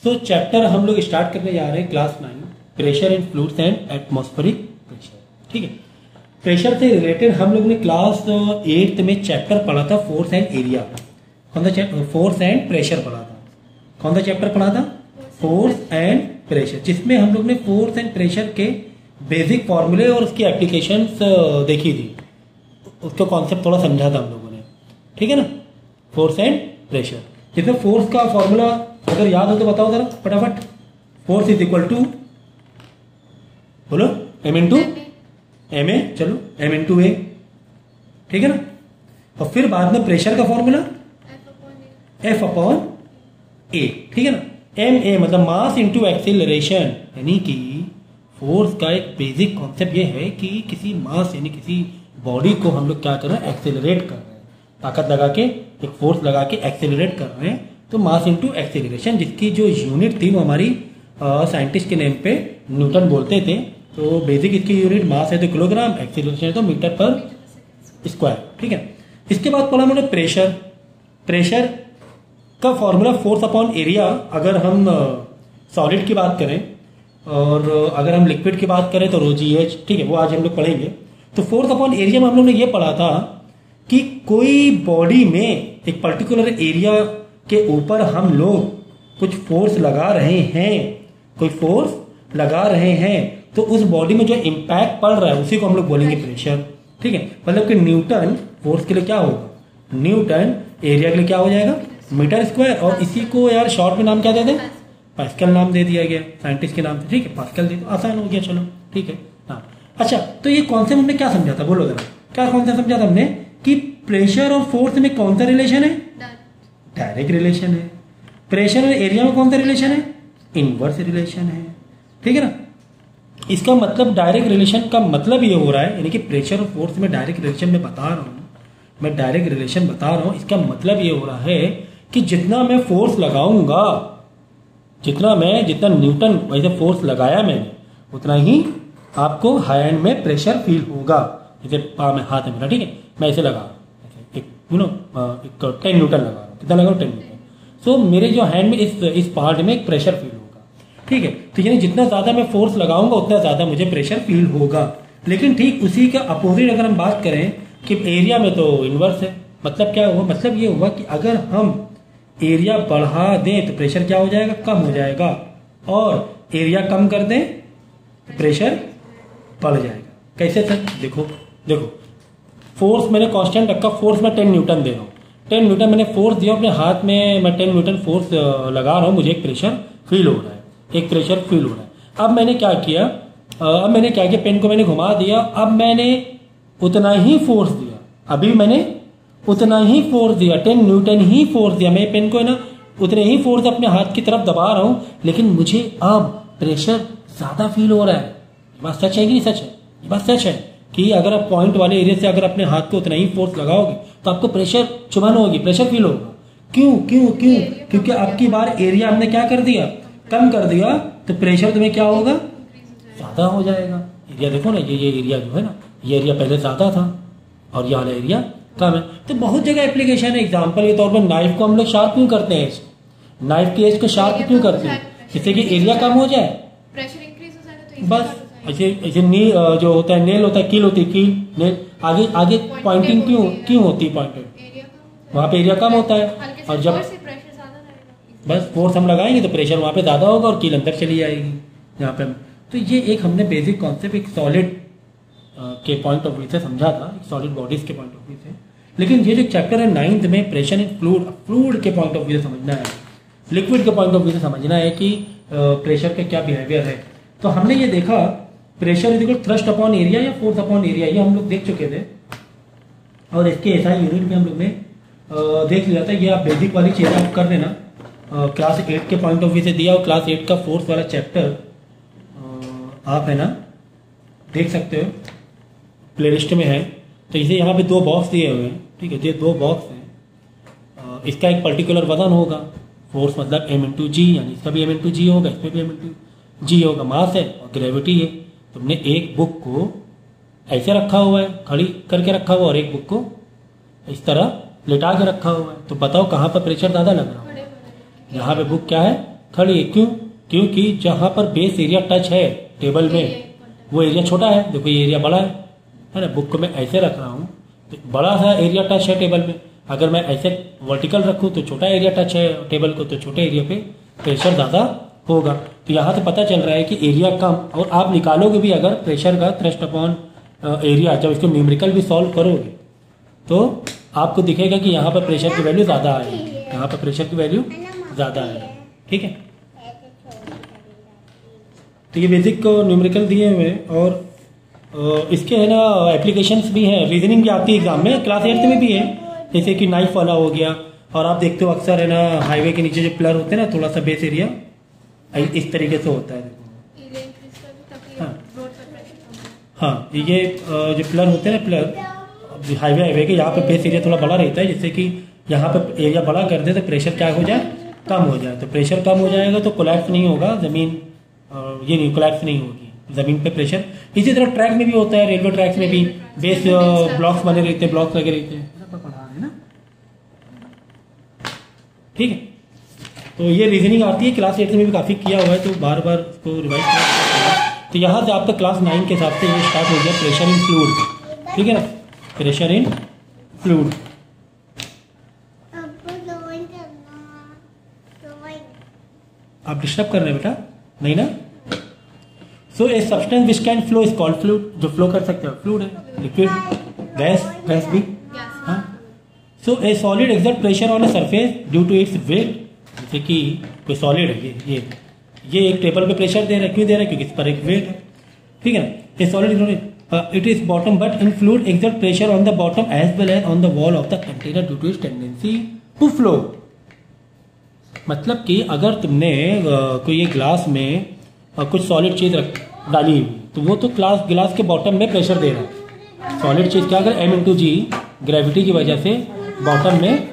तो चैप्टर हम लोग स्टार्ट करने जा रहे हैं class 9, pressure in fluids and atmospheric pressure. ठीक है, प्रेशर से रिलेटेड हम लोग ने क्लास 8 में चैप्टर पढ़ा था फोर्स एंड एरिया। कौन सा चैप्टर? फोर्स एंड प्रेशर पढ़ा था। कौन सा चैप्टर पढ़ा था? फोर्स एंड प्रेशर, जिसमें हम लोग ने फोर्स एंड प्रेशर के बेसिक फॉर्मूले और उसकी एप्लीकेशंस देखी थी, उसका कॉन्सेप्ट थोड़ा समझा था हम लोगों ने। ठीक है ना, फोर्स एंड प्रेशर, जिसमें फोर्स का फॉर्मूला अगर याद हो तो बताओ जरा फटाफट। फोर्स इज इक्वल टू, बोलो, एम इंटू एम ए, चलो एम इंटू ए। ठीक है ना, और फिर बाद में प्रेशर का फॉर्मूला एफ अपॉन ए। ठीक है ना, एम ए मतलब मास इंटू एक्सीलरेशन, यानी कि फोर्स का एक बेसिक कॉन्सेप्ट ये है कि किसी मास यानी किसी बॉडी को हम लोग क्या कर रहे हैं? एक्सेलरेट कर रहे हैं, ताकत लगा के, एक फोर्स लगा के एक्सेलरेट कर रहे हैं। तो मास इंटू एक्सेलरेशन, जिसकी जो यूनिट थी वो हमारी साइंटिस्ट के नेम पे न्यूटन बोलते थे। तो बेसिक इसकी यूनिट मास है तो किलोग्राम, एक्सेलरेशन है तो मीटर पर स्क्वायर। ठीक है, इसके बाद पढ़ा हमने प्रेशर। प्रेशर का फॉर्मूला फोर्स अपॉन एरिया, अगर हम सॉलिड की बात करें और अगर हम लिक्विड की बात करें तो रो जी एच। ठीक है, वो आज हम लोग पढ़ेंगे। तो फोर्स अपॉन एरिया में हम लोग ने ये पढ़ा था कि कोई बॉडी में एक पर्टिकुलर एरिया के ऊपर हम लोग कुछ फोर्स लगा रहे हैं, कोई फोर्स लगा रहे हैं, तो उस बॉडी में जो इम्पैक्ट पड़ रहा है उसी को हम लोग बोलेंगे प्रेशर। ठीक है, मतलब कि न्यूटन फोर्स के लिए क्या होगा? न्यूटन एरिया के लिए क्या हो जाएगा? Metre square. और इसी को यार शॉर्ट में नाम क्या दे दें? पास्कल नाम दे दिया गया साइंटिस्ट के नाम से। ठीक है, पास्कल दे दो, आसान हो गया, चलो ठीक है। हाँ, अच्छा, तो ये कॉन्सेप्ट हमने क्या समझा था? बोलो जरा, क्या कॉन्सेप्ट समझा था हमने? कि प्रेशर और फोर्स में कौन सा रिलेशन है? डायरेक्ट रिलेशन है। प्रेशर और एरिया में कौन सा रिलेशन है? इनवर्स रिलेशन है। ठीक है ना, इसका मतलब डायरेक्ट रिलेशन का मतलब ये हो रहा है, यानी कि प्रेशर और फोर्स में डायरेक्ट रिलेशन में बता रहा हूं, मैं डायरेक्ट रिलेशन बता रहा हूं। इसका मतलब ये हो रहा है कि जितना मैं फोर्स लगाऊंगा, जितना न्यूटन वैसे फोर्स लगाया मैंने, उतना ही आपको हैंड में प्रेशर फील होगा। जैसे हाथ है मेरा, ठीक है, मैं ऐसे लगा एक 10 न्यूटन लगा रहा हूँ। कितना लगा? 10 न्यूटन। सो मेरे जो हैंड में इस पार्ट में एक प्रेशर फील होगा। ठीक है, तो यानी जितना ज्यादा मैं फोर्स लगाऊंगा उतना ज्यादा मुझे प्रेशर फील होगा। लेकिन ठीक उसी का अपोजिट अगर हम बात करें कि एरिया में, तो इनवर्स है। मतलब क्या हुआ? मतलब ये हुआ कि अगर हम एरिया बढ़ा दें तो प्रेशर क्या हो जाएगा? कम हो जाएगा, और एरिया कम कर दें तो प्रेशर बढ़ जाएगा। कैसे सर? देखो फोर्स मैंने कांस्टेंट रखा, फोर्स में 10 न्यूटन दे रहा हूँ, 10 न्यूटन मैंने फोर्स दिया अपने हाथ में, मैं 10 न्यूटन फोर्स लगा रहा हूँ, मुझे एक प्रेशर फील हो रहा है, एक प्रेशर फील हो रहा है। अब मैंने क्या किया? पेन को मैंने घुमा दिया, अब मैंने उतना ही फोर्स दिया, अभी मैंने उतना ही फोर्स दिया, 10 न्यूटन ही फोर्स दिया। मैं पेन को है ना उतने ही फोर्स अपने हाथ की तरफ दबा रहा हूं, लेकिन मुझे अब प्रेशर ज्यादा फील हो रहा है। ये बात सच है कि नहीं सच है? ये बात सच है कि अगर आप पॉइंट वाले एरिया से अगर अपने हाथ को उतना ही फोर्स लगाओगे तो आपको प्रेशर चुभन होगी, प्रेशर फील होगा। क्यों क्यों क्यों? क्योंकि आपकी बार एरिया हमने क्या कर दिया? कम कर दिया, तो प्रेशर तुम्हें क्या होगा? ज्यादा हो जाएगा। एरिया देखो ना, ये एरिया जो है ना, ये एरिया पहले ज्यादा था और ये वाला एरिया कम है। तो बहुत जगह एप्लीकेशन है। एग्जांपल के तौर पर नाइफ को हम लोग शार्प क्यों करते हैं? नाइफ की एज को शार्प क्यों करते हैं? जिससे कि एरिया कम हो जाए, प्रेशर इंक्रीज हो जाए। बस ऐसे नील जो होता है, नेल होता है, कील होती है, कील नेल आगे पॉइंटिंग क्यों होती है? पॉइंटेड, वहां पे एरिया कम होता है, और जब बस फोर्स हम लगाएंगे तो प्रेशर वहां पे ज्यादा होगा और कील अंदर चली जाएगी यहाँ पे। तो ये एक हमने बेसिक कॉन्सेप्ट एक सॉलिड के पॉइंट ऑफ व्यू से समझा था, सॉलिड बॉडीज के पॉइंट ऑफ व्यू से। लेकिन ये जो चैप्टर है 9th में, प्रेशर इन फ्लूइड के पॉइंट ऑफ व्यू से समझना है, लिक्विड के पॉइंट ऑफ व्यू से समझना है कि प्रेशर का क्या बिहेवियर है। तो हमने ये देखा pressure is equal thrust upon area या फोर्स अपॉन एरिया, ये हम लोग देख चुके थे, और इसके एसआई यूनिट में हम लोग ने देख लिया था। ये आप बेसिक वाली चीज आप कर लेना, क्लास 8 के पॉइंट ऑफ व्यू से दिया, और क्लास 8 का फोर्स वाला चैप्टर आप है ना देख सकते हो, प्लेलिस्ट में है। तो इसे यहाँ पे 2 बॉक्स दिए हुए हैं, ठीक है, ये 2 बॉक्स हैं। इसका एक पर्टिकुलर वजन होगा, फोर्स मतलब m इंटू जी, यानी इसका भी m इंटू जी होगा, इसमें भी m इंटू जी होगा। मास है और ग्रेविटी है। तुमने एक बुक को ऐसे रखा हुआ है, खड़ी करके रखा हुआ, और एक बुक को इस तरह लिटा के रखा हुआ है, तो बताओ कहाँ पर प्रेशर ज्यादा लग रहा है? यहाँ पे बुक क्या है? थर्ड ए क्यों? क्योंकि जहां पर बेस एरिया टच है टेबल में वो एरिया छोटा है। देखो ये एरिया बड़ा है ना, बुक को मैं ऐसे रख रहा हूँ तो बड़ा सा एरिया टच है टेबल में। अगर मैं ऐसे वर्टिकल रखूँ तो छोटा एरिया टच है टेबल को, तो छोटे एरिया पे प्रेशर ज़्यादा होगा। तो यहाँ से पता चल रहा है कि एरिया कम, और आप निकालोगे भी अगर प्रेशर का थ्रस्ट अपॉन एरिया, जब इसको न्यूमेरिकल भी सॉल्व करोगे तो आपको दिखेगा कि यहाँ पर प्रेशर की वैल्यू ज़्यादा आएगी, यहाँ पर प्रेशर की वैल्यू ज़्यादा आएगी। ठीक है, तो ये बेसिक न्यूमेरिकल दिए हुए हैं, और इसके है ना एप्लीकेशंस भी हैं। रीजनिंग भी आती है एग्जाम में, क्लास 8 में भी है, जैसे कि नाइफ वाला हो गया। और आप देखते हो अक्सर है ना हाईवे के नीचे जो पिलर होते हैं ना, थोड़ा सा बेस एरिया इस तरीके से होता है। हाँ, ये जो पिलर होते हैं ना, पिलर हाईवे के यहाँ पे बेस एरिया थोड़ा बड़ा रहता है, जिससे कि यहाँ पे एरिया बड़ा कर दे तो प्रेशर क्या हो जाए, कम हो जाए। तो प्रेशर कम हो जाएगा तो कोलैप्स नहीं होगा जमीन, ये नहीं कोलैप्स नहीं होगी जमीन पे प्रेशर। इसी तरह ट्रैक में भी होता है, रेलवे ट्रैक्स में भी बेस ब्लॉक्स बने रहते हैं, ब्लॉक्स लगे रहते हैं ना। ठीक है, तो ये रीजनिंग आती है, क्लास 8 में भी काफी किया हुआ है, तो बार बार इसको रिवाइज करना। तो यहाँ से आपका क्लास 9 के हिसाब से ये स्टार्ट हो गया प्रेशर इन फ्लूइड। ठीक है ना, प्रेशर इन फ्लूइड। आप डिस्टर्ब कर रहे हैं बेटा, नहीं ना। So a substance which can flow is called fluid, जो फ्लो कर सकते हो फ्लूइड है। लिक्विड, गैस भी। हाँ, so a solid exert pressure on a surface due to its weight. जैसे कि कोई सॉलिड है, ये एक टेबल पे प्रेशर दे रहा है, क्यों दे रहा है? क्योंकि इस पर एक वेट है। ठीक है ना, a solid it is bottom but in fluid exert pressure on the bottom as well as on the wall of the container due to its tendency to flow. मतलब कि अगर तुमने कोई ये ग्लास में कुछ सॉलिड चीज डाली हुई, तो वो तो गिलास के बॉटम में प्रेशर दे रहा है। सॉलिड चीज क्या, अगर m/g ग्रेविटी की वजह से बॉटम में,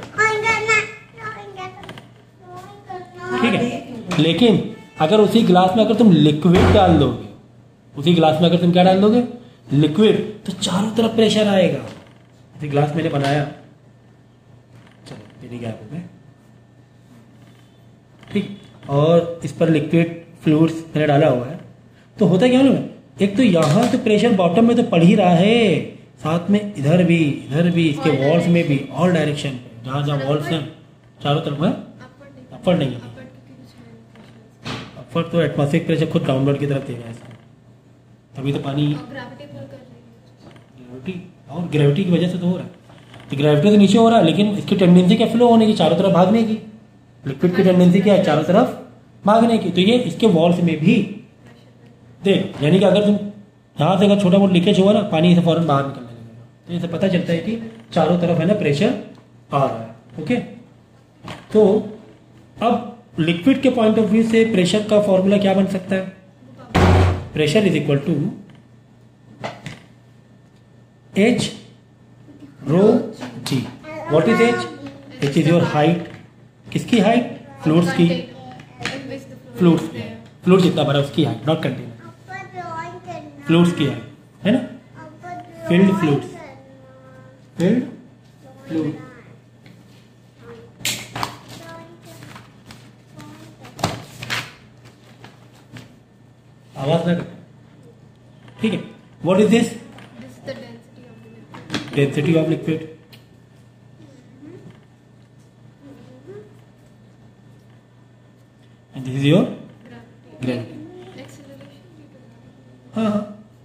ठीक है। लेकिन अगर उसी गिलास में अगर तुम लिक्विड डाल दोगे, उसी गिलास में अगर तुम क्या डाल दोगे, लिक्विड, तो चारों तरफ प्रेशर आएगा। जैसे गिलास मैंने बनाया, चलो मेरी गैप हो गए, ठीक, और इस पर लिक्विड फ्लूइड्स मैंने डाला हुआ है, तो होता क्या ना, एक तो यहाँ तो प्रेशर बॉटम में तो पड़ ही रहा है, साथ में इधर भी इसके वॉल्स में भी, ऑल डायरेक्शन पे जहाँ जहाँ वॉल्स हैं चारों तरफ में। अपर नहीं है, अपर तो एटमॉस्फेरिक प्रेशर खुद डाउनवर्ड की तरफ दे रहा है इसको, तभी तो पानी ग्रेविटी की वजह से तो हो रहा है। तो ग्रेविटी तो नीचे हो रहा है, लेकिन इसकी टेंडेंसी क्या, फ्लो होने की, चारों तरफ भागने की। लिक्विड की टेंडेंसी क्या है, चारों तरफ भागने की। तो ये इसके वॉल्स में भी देख, यानी कि अगर तुम यहाँ से अगर छोटा मोटा लीकेज हुआ ना, पानी इसे फौरन बाहर निकलने लगेगा। तो इसे पता चलता है कि चारों तरफ है ना प्रेशर आ रहा है। ओके, तो अब लिक्विड के पॉइंट ऑफ व्यू से प्रेशर का फॉर्मूला क्या बन सकता है? Pressure is equal to H rho G। What is H? H is your height. किसकी हाइट? फ्लूइड्स की। फ्लूइड जितना भरा उसकी हाइट, नॉट कंटेनर, फ्लूइड्स की हाइट, है ना। Filled fluids, filled fluid. आवाज ना कर, ठीक है। What is this? Density of liquid. And this is your gravity. हाँ,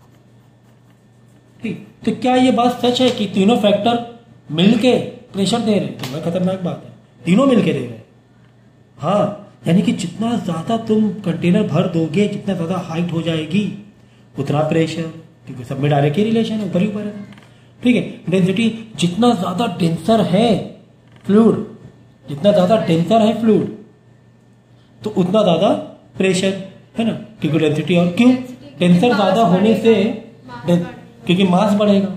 ठीक। तो क्या ये बात सच है कि तीनों फैक्टर मिलके प्रेशर दे रहे हैं? तो खतरनाक बात है, तीनों मिलके दे रहे हैं। हाँ, यानी कि जितना ज्यादा तुम कंटेनर भर दोगे, जितना ज्यादा हाइट हो जाएगी, उतना प्रेशर, क्योंकि सब में डायरेक्ट ही रिलेशन है, ऊपर ही ऊपर है। ठीक है, डेंसिटी, जितना ज्यादा डेंसर है फ्लूइड, जितना ज्यादा डेंसर है फ्लूइड, तो उतना ज्यादा प्रेशर, है ना। क्योंकि डेंसिटी, और क्यों डेंसर ज्यादा होने से, क्योंकि मास बढ़ेगा,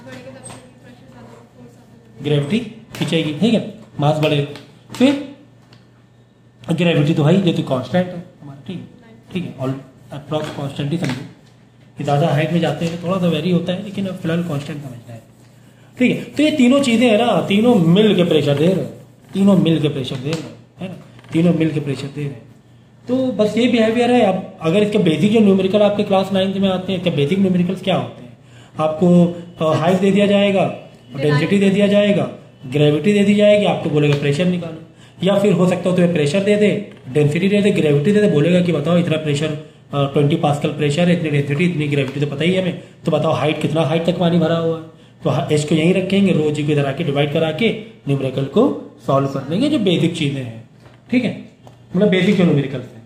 ग्रेविटी खींचेगी, ठीक है, मास बढ़ेगा। फिर ग्रेविटी तो है ही, जो तो कांस्टेंट है हमारा, ठीक है, ऑल अप्रॉक्स कांस्टेंट ही समझो। कि ज़्यादा हाइट में जाते हैं थोड़ा सा वेरी होता है, लेकिन अब फिलहाल कांस्टेंट समझना है, ठीक है। तो ये तीनों चीजें है ना, तीनों मिल के प्रेशर दे रहे हैं, तीनों मिल के प्रेशर दे रहे हैं, है ना, तीनों मिल के प्रेशर दे रहे हैं। तो बस ये बिहेवियर है। अब अगर इसके बेसिक जो न्यूमेरिकल आपके क्लास 9 में आते हैं, इसके बेसिक न्यूमेरिकल्स क्या होते हैं? आपको हाइट दे दिया जाएगा, डेंसिटी दे दिया जाएगा, ग्रेविटी दे दी जाएगी, आपको बोलेगा प्रेशर निकालो। या फिर हो सकता हो तो प्रेशर दे दे, डेंसिटी दे दे, ग्रेविटी दे दे, बोलेगा कि बताओ इतना प्रेशर 20 पास्कल प्रेशर है, इतनी डेंसिटी, इतनी ग्रेविटी, तो पता ही है हमें, तो बताओ हाइट कितना हाइट तक पानी भरा हुआ है। तो एच को यहीं रखेंगे, रो जी को इधर आके डिवाइड करा के न्यूमेरिकल को सॉल्व कर लेंगे, जो बेसिक चीजें हैं। ठीक है, मतलब बेसिक जो न्यूमेरिकल्स हैं।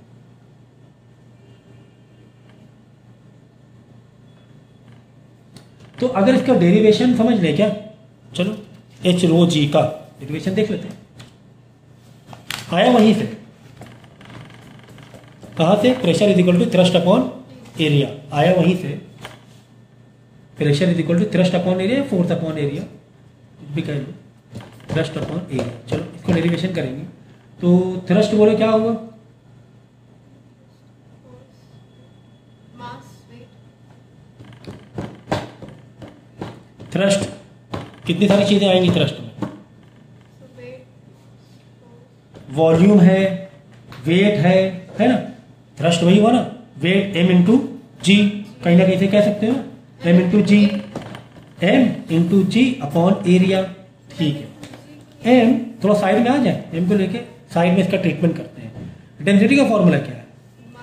तो अगर इसका डेरिवेशन समझ लें क्या, चलो एच रो जी का डेरिवेशन देख लेते हैं। आया वहीं से, कहां से? Pressure is equal to thrust upon area. आया वहीं से, pressure is equal to thrust upon area, force upon area, भी कह लो, थ्रस्ट अपॉन एरिया। चलो इसको डेरिवेशन करेंगे। तो थ्रस्ट बोले क्या हुआ? थ्रस्ट कितनी सारी चीजें आएंगी थ्रस्ट में? वॉल्यूम है, वेट है ना? थ्रस्ट वही हुआ ना, वेट m इंटू जी, कहीं ना कहीं से कह सकते हो m into G, m into G upon area. ठीक है, m थोड़ा साइड में आ जाए, m को लेके साइड में इसका ट्रीटमेंट करते हैं। डेंसिटी का फॉर्मूला क्या है?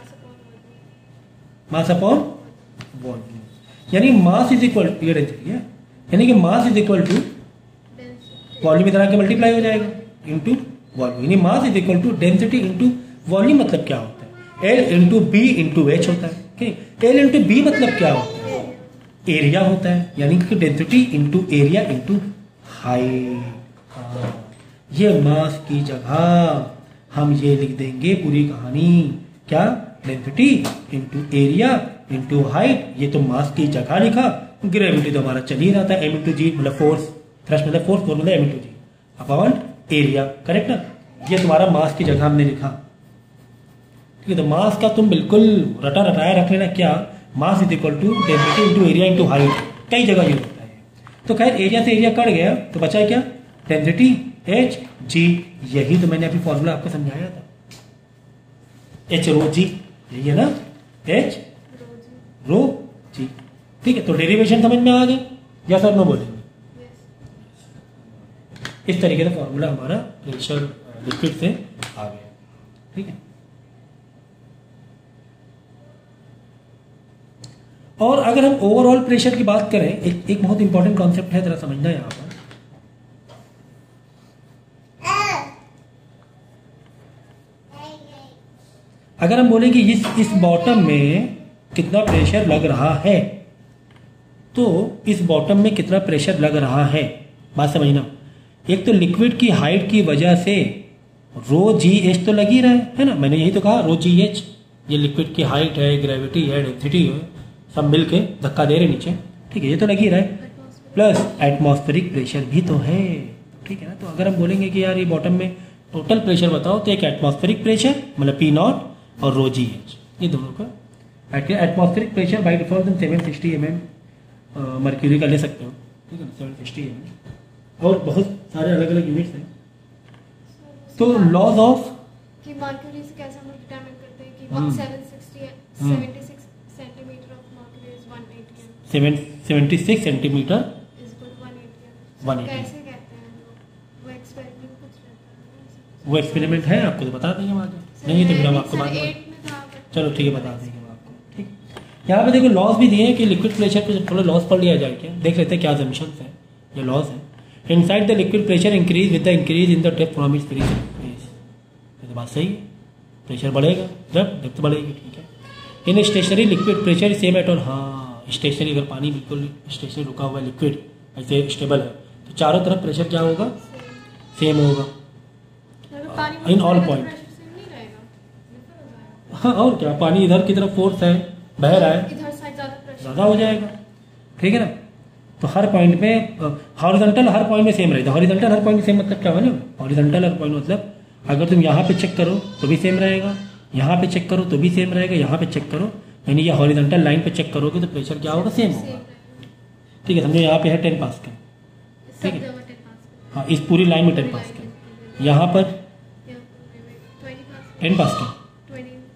मास अपॉन वॉल्यूम, यानी मास इज इक्वल टू, ये डेंसिटी है, यानी कि mass is equal to volume इधर आके मल्टीप्लाई हो जाएगा इंटू वॉल्यूम, यानी mass is equal to density into volume. मतलब क्या होता है? L into B into H होता है। ठीक, L इंटू बी मतलब क्या होता है? एरिया होता है, यानी कि density into area into height. ये मास की जगह हम ये लिख देंगे पूरी कहानी, क्या? Density into area into height. ये तो मास की जगह लिखा, ग्रेविटी तो हमारा चल ही रहा था, m इंटू जी मतलब फोर्स, थ्रस्ट मतलब फोर्स, फोर्स मतलब m into G upon area, correct ना? ये तुम्हारा मास की जगह हमने लिखा। ठीक है, तो मास का तुम बिल्कुल रटा रटाया रख लेना, क्या? Mass is equal to density into area into height, कई जगह यूज होता है। तो खैर एरिया से एरिया कट गया, तो बचा क्या? Density H G. यही तो मैंने अभी फॉर्मूला आपको समझाया था, एच रो जी, यही है ना, एच रो जी। ठीक है, तो डेरिवेशन समझ में आ गया या सर नो बोलेंगे? इस तरीके से फॉर्मूला हमारा प्रेशर लिक्विड से आ गया। ठीक है, और अगर हम ओवरऑल प्रेशर की बात करें, एक बहुत इंपॉर्टेंट कॉन्सेप्ट है, जरा समझना यहां पर। अगर हम बोलें कि इस बॉटम में कितना प्रेशर लग रहा है, तो इस बॉटम में कितना प्रेशर लग रहा है, बात समझना। एक तो लिक्विड की हाइट की वजह से रो जी एच तो लगी रहा है ना, मैंने यही तो कहा, रो जी एच, ये लिक्विड की हाइट है, ग्रेविटी है, डेंसिटी है, सब मिलके धक्का दे रहे नीचे। ठीक है, ये तो लगी रहा है, प्लस एटमॉस्फेरिक प्रेशर भी तो है। ठीक है ना, तो अगर हम बोलेंगे कि यार ये बॉटम में टोटल प्रेशर बताओ, तो एक एटमॉस्फेरिक प्रेशर मतलब पी नॉट और रो जी एच, ये दोनों का atmospheric pressure by default 760 mm mercury का ले सकते हो। ठीक है, 760 mm, और बहुत सारे अलग अलग यूनिट्स हैं। तो लॉज ऑफ कि मर्क्यूरी से कैसे हम डिटरमाइन करते हैं कि 760 है, 76 centimetre of mercury is 180 m, 76 centimetre is equal to 180 m। 180 कैसे कहते हैं लोग? वो एक्सपेरिमेंट कुछ रहता है, वो एक्सपेरिमेंट है, आपको तो बता देंगे हम आगे, नहीं तो फिर हम आपको बाद में, 8 में था, चलो ठीक है बता देंगे हम आपको। ठीक, यहाँ पे देखो लॉस भी दिए हैं कि लिक्विड प्रेशर पे थोड़ा लॉस पढ़ लिया जाए क्या, देख लेते हैं क्या assumptions है, ये लॉस है। Inside the liquid pressure increase with the increase in the depth from its free surface. ये तो बात सही है, प्रेशर बढ़ेगा जब डेप्थ बढ़ेगी। ठीक है, in stationary liquid pressure same at all. हाँ, स्टेशनरी, अगर पानी बिल्कुल स्टेशनरी रुका हुआ है, लिक्विड ऐसे स्टेबल है, तो चारों तरफ प्रेशर क्या होगा? सेम होगा इन ऑल पॉइंट। हाँ, और क्या, पानी इधर की तरफ फोर्स है, बह रहा है, इधर साइड ज़्यादा हो जाएगा। ठीक है ना, तो हर पॉइंट में हॉरिजॉन्टल हर पॉइंट में सेम रहेगा। हॉरिजॉन्टल हर पॉइंट में सेम मतलब क्या हुआ ना, हॉरिजॉन्टल हर पॉइंट मतलब अगर तुम यहाँ पे चेक करो तो भी सेम रहेगा, यहाँ पे चेक करो तो भी सेम रहेगा, यहाँ पे चेक करो, यानी ये हॉरिजॉन्टल लाइन पे चेक करोगे तो प्रेशर क्या होगा? सेम होगा। ठीक है, समझो यहाँ पे है 10 पास्कल, ठीक है, हाँ, इस पूरी लाइन में 10 पास्कल, यहाँ पर 10 पास्कल,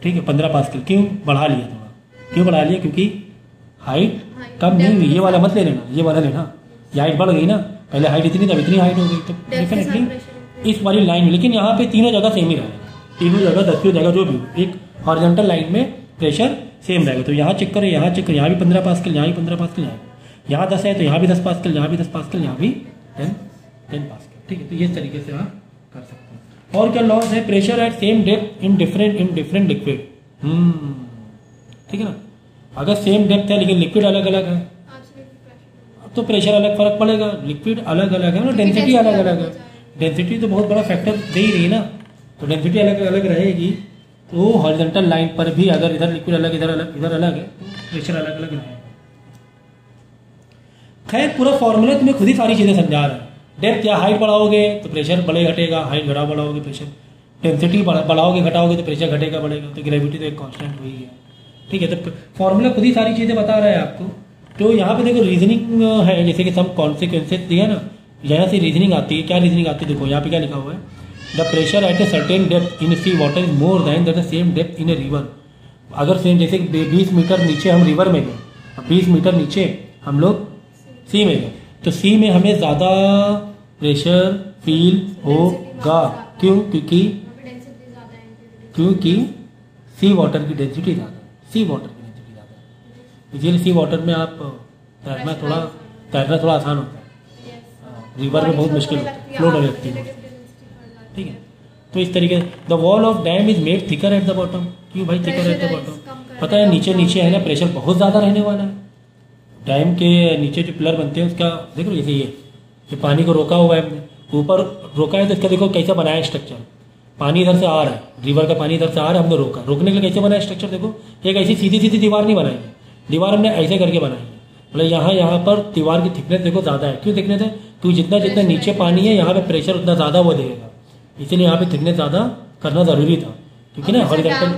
ठीक है 15 पास्कल। क्यों बढ़ा लिया थोड़ा, क्यों बढ़ा लिया? क्योंकि हाइट Height, कम नहीं हुई। ये depth वाला मत ले लेना, ये वाला लेना। ये हाइट बढ़ गई ना, पहले हाइट इतनी तब इतनी हाइट हो गई, तो Depth के साथ डेफिनेटली pressure इस वाली लाइन में। लेकिन यहाँ पे तीनों जगह सेम ही रहेगा, तीनों जगह 10वीं जगह जो भी हो, एक हॉरिजॉन्टल लाइन में प्रेशर सेम रहेगा। तो यहाँ चेक करो, यहाँ चेक करो, यहाँ भी 15 पास्कल, यहाँ भी 15 पास्कल, यहाँ 10 है तो यहाँ भी 10 पास्कल, यहाँ भी 10 पास्कल, यहाँ भी 10 पास्कल। ठीक है, तो ये तरीके से आप कर सकते हैं। और क्या लॉस है? Pressure at same depth in different liquid. ठीक है ना, अगर सेम डेप्थ है लेकिन लिक्विड अलग अलग है absolute pressure। तो प्रेशर अलग फर्क पड़ेगा। लिक्विड अलग अलग है ना, डेंसिटी अलग अलग है। डेंसिटी तो बहुत बड़ा फैक्टर दे ही रही ना, तो डेंसिटी अलग अलग रहेगी। तो हॉरिजॉन्टल लाइन पर भी अगर इधर लिक्विड अलग इधर अलग है तो प्रेशर अलग अलग रहेगा। खैर पूरा फॉर्मूला तुम्हें खुद ही सारी चीजें समझा रहा है। डेप्थ या हाइट बढ़ाओगे तो प्रेशर बढ़े घटेगा, हाइट बढ़ाओगे प्रेशर, डेंसिटी बढ़ाओगे घटाओगे तो प्रेशर घटेगा बढ़ेगा। तो ग्रेविटी तो एक कांस्टेंट हुई है। ठीक है, तो फॉर्मूला खुद ही सारी चीजें बता रहा है आपको। तो यहाँ पे देखो रीजनिंग है, जैसे कि सम कॉन्सिक्वेंसेज दिया ना, यहाँ से रीजनिंग आती है। क्या रीजनिंग आती है देखो, यहाँ पे क्या लिखा हुआ है, the pressure at a certain depth in sea water is more than the same depth in a river. अगर सेम जैसे 20 मीटर नीचे हम रिवर में गए, 20 मीटर नीचे हम लोग सी में गए, तो सी में हमें ज़्यादा प्रेशर फील होगा। क्यों? क्योंकि सी वाटर की डेंसिटी ज़्यादा है, सी वाटर की डेंसिटी ज़्यादा है। इसलिए सी वाटर में आप तैरना थोड़ा आसान होता है, रिवर में बहुत मुश्किल होता है, फ्लो डर लगती है। ठीक है, तो इस तरीके से the wall of dam is made thicker at the bottom. क्यों भाई थिकर एट द बॉटम? पता है नीचे है ना, प्रेशर बहुत ज़्यादा रहने वाला है। डैम के नीचे जो पिलर बनते हैं उसका देखो, जैसे ये पानी को रोका हुआ है हमने, ऊपर रोका है तो इसका देखो कैसा बनाया है स्ट्रक्चर। पानी इधर से आ रहा है, रिवर का पानी इधर से आ रहा है, हमने रोका। रोकने के लिए कैसे बनाया स्ट्रक्चर देखो, एक ऐसी सीधी दीवार नहीं बनाई है, दीवार हमने ऐसे करके बनाई है। मतलब यहाँ पर दीवार की थिकनेस देखो ज़्यादा है। क्यों थिकनेस है? क्योंकि जितना नीचे पानी है यहाँ पे प्रेशर उतना ज़्यादा वो देगा, इसीलिए यहाँ पे थिकनेस ज़्यादा करना ज़रूरी था। क्योंकि ना हॉरिजॉन्टल,